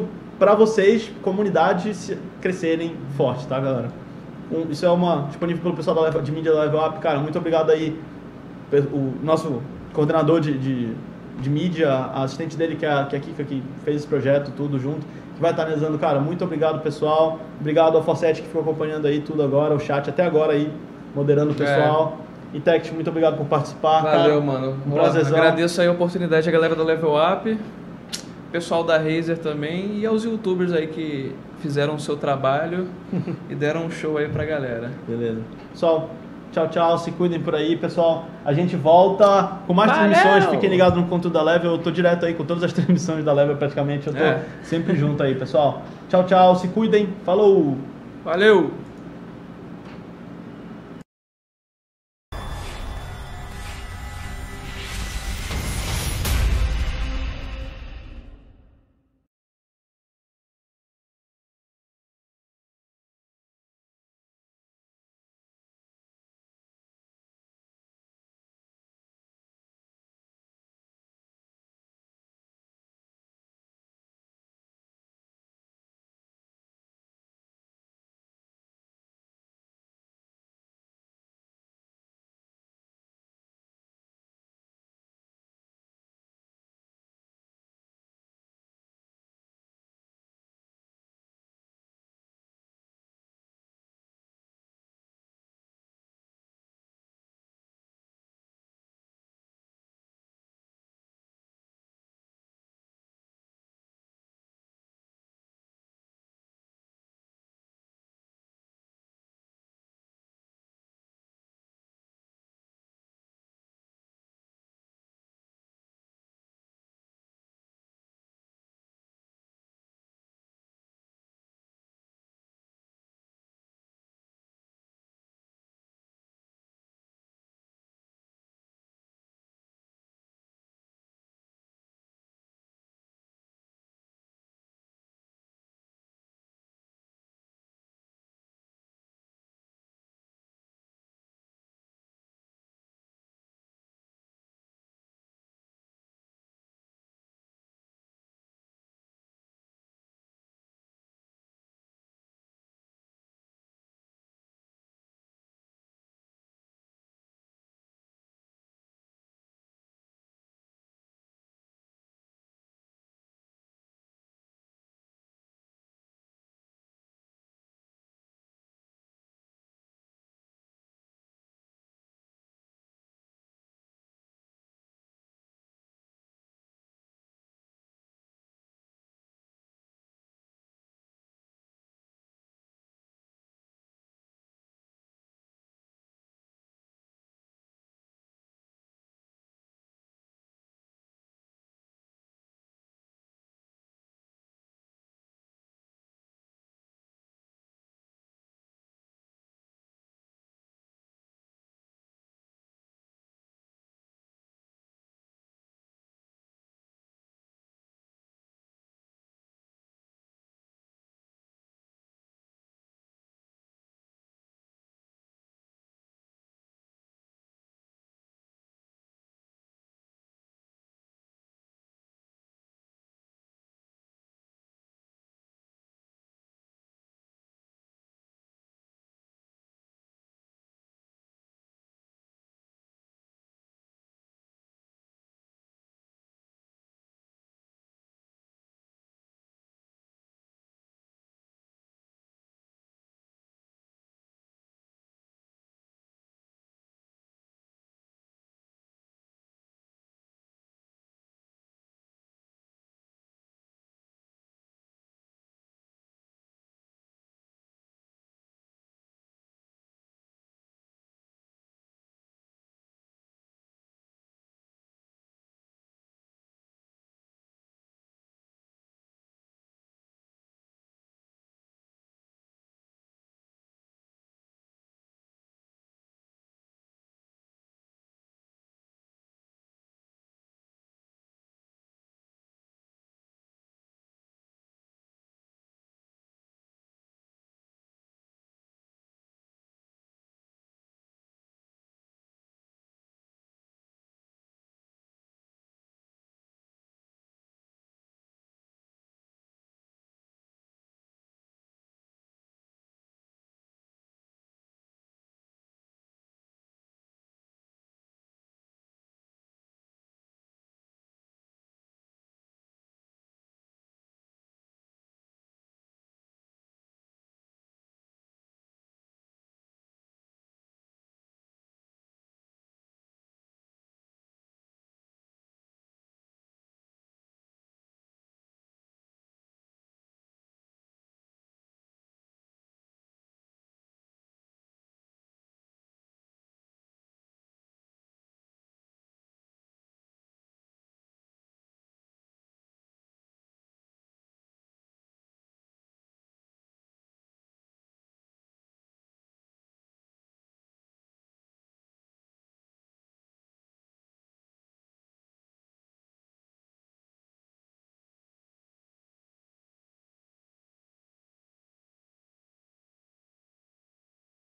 para vocês, comunidade, crescerem forte, tá, galera? Isso é disponível pelo pessoal de mídia da Level Up. Cara, muito obrigado aí, o nosso coordenador de mídia, a assistente dele, que é a Kika, que fez esse projeto, tudo junto, que vai estar analisando. Cara, muito obrigado, pessoal. Obrigado ao Fawcett, que ficou acompanhando aí tudo agora, o chat até agora aí, moderando o pessoal. E Tect, muito obrigado por participar. Valeu, cara. Mano. Agradeço aí a oportunidade à galera da Level Up, pessoal da Razer também e aos youtubers aí que fizeram o seu trabalho e deram um show aí pra galera. Beleza. Pessoal, tchau, se cuidem por aí, pessoal. A gente volta com mais transmissões, fiquem ligados no conteúdo da Level. Eu tô direto aí com todas as transmissões da Level praticamente, eu tô sempre junto aí, pessoal. Tchau, se cuidem, falou! Valeu!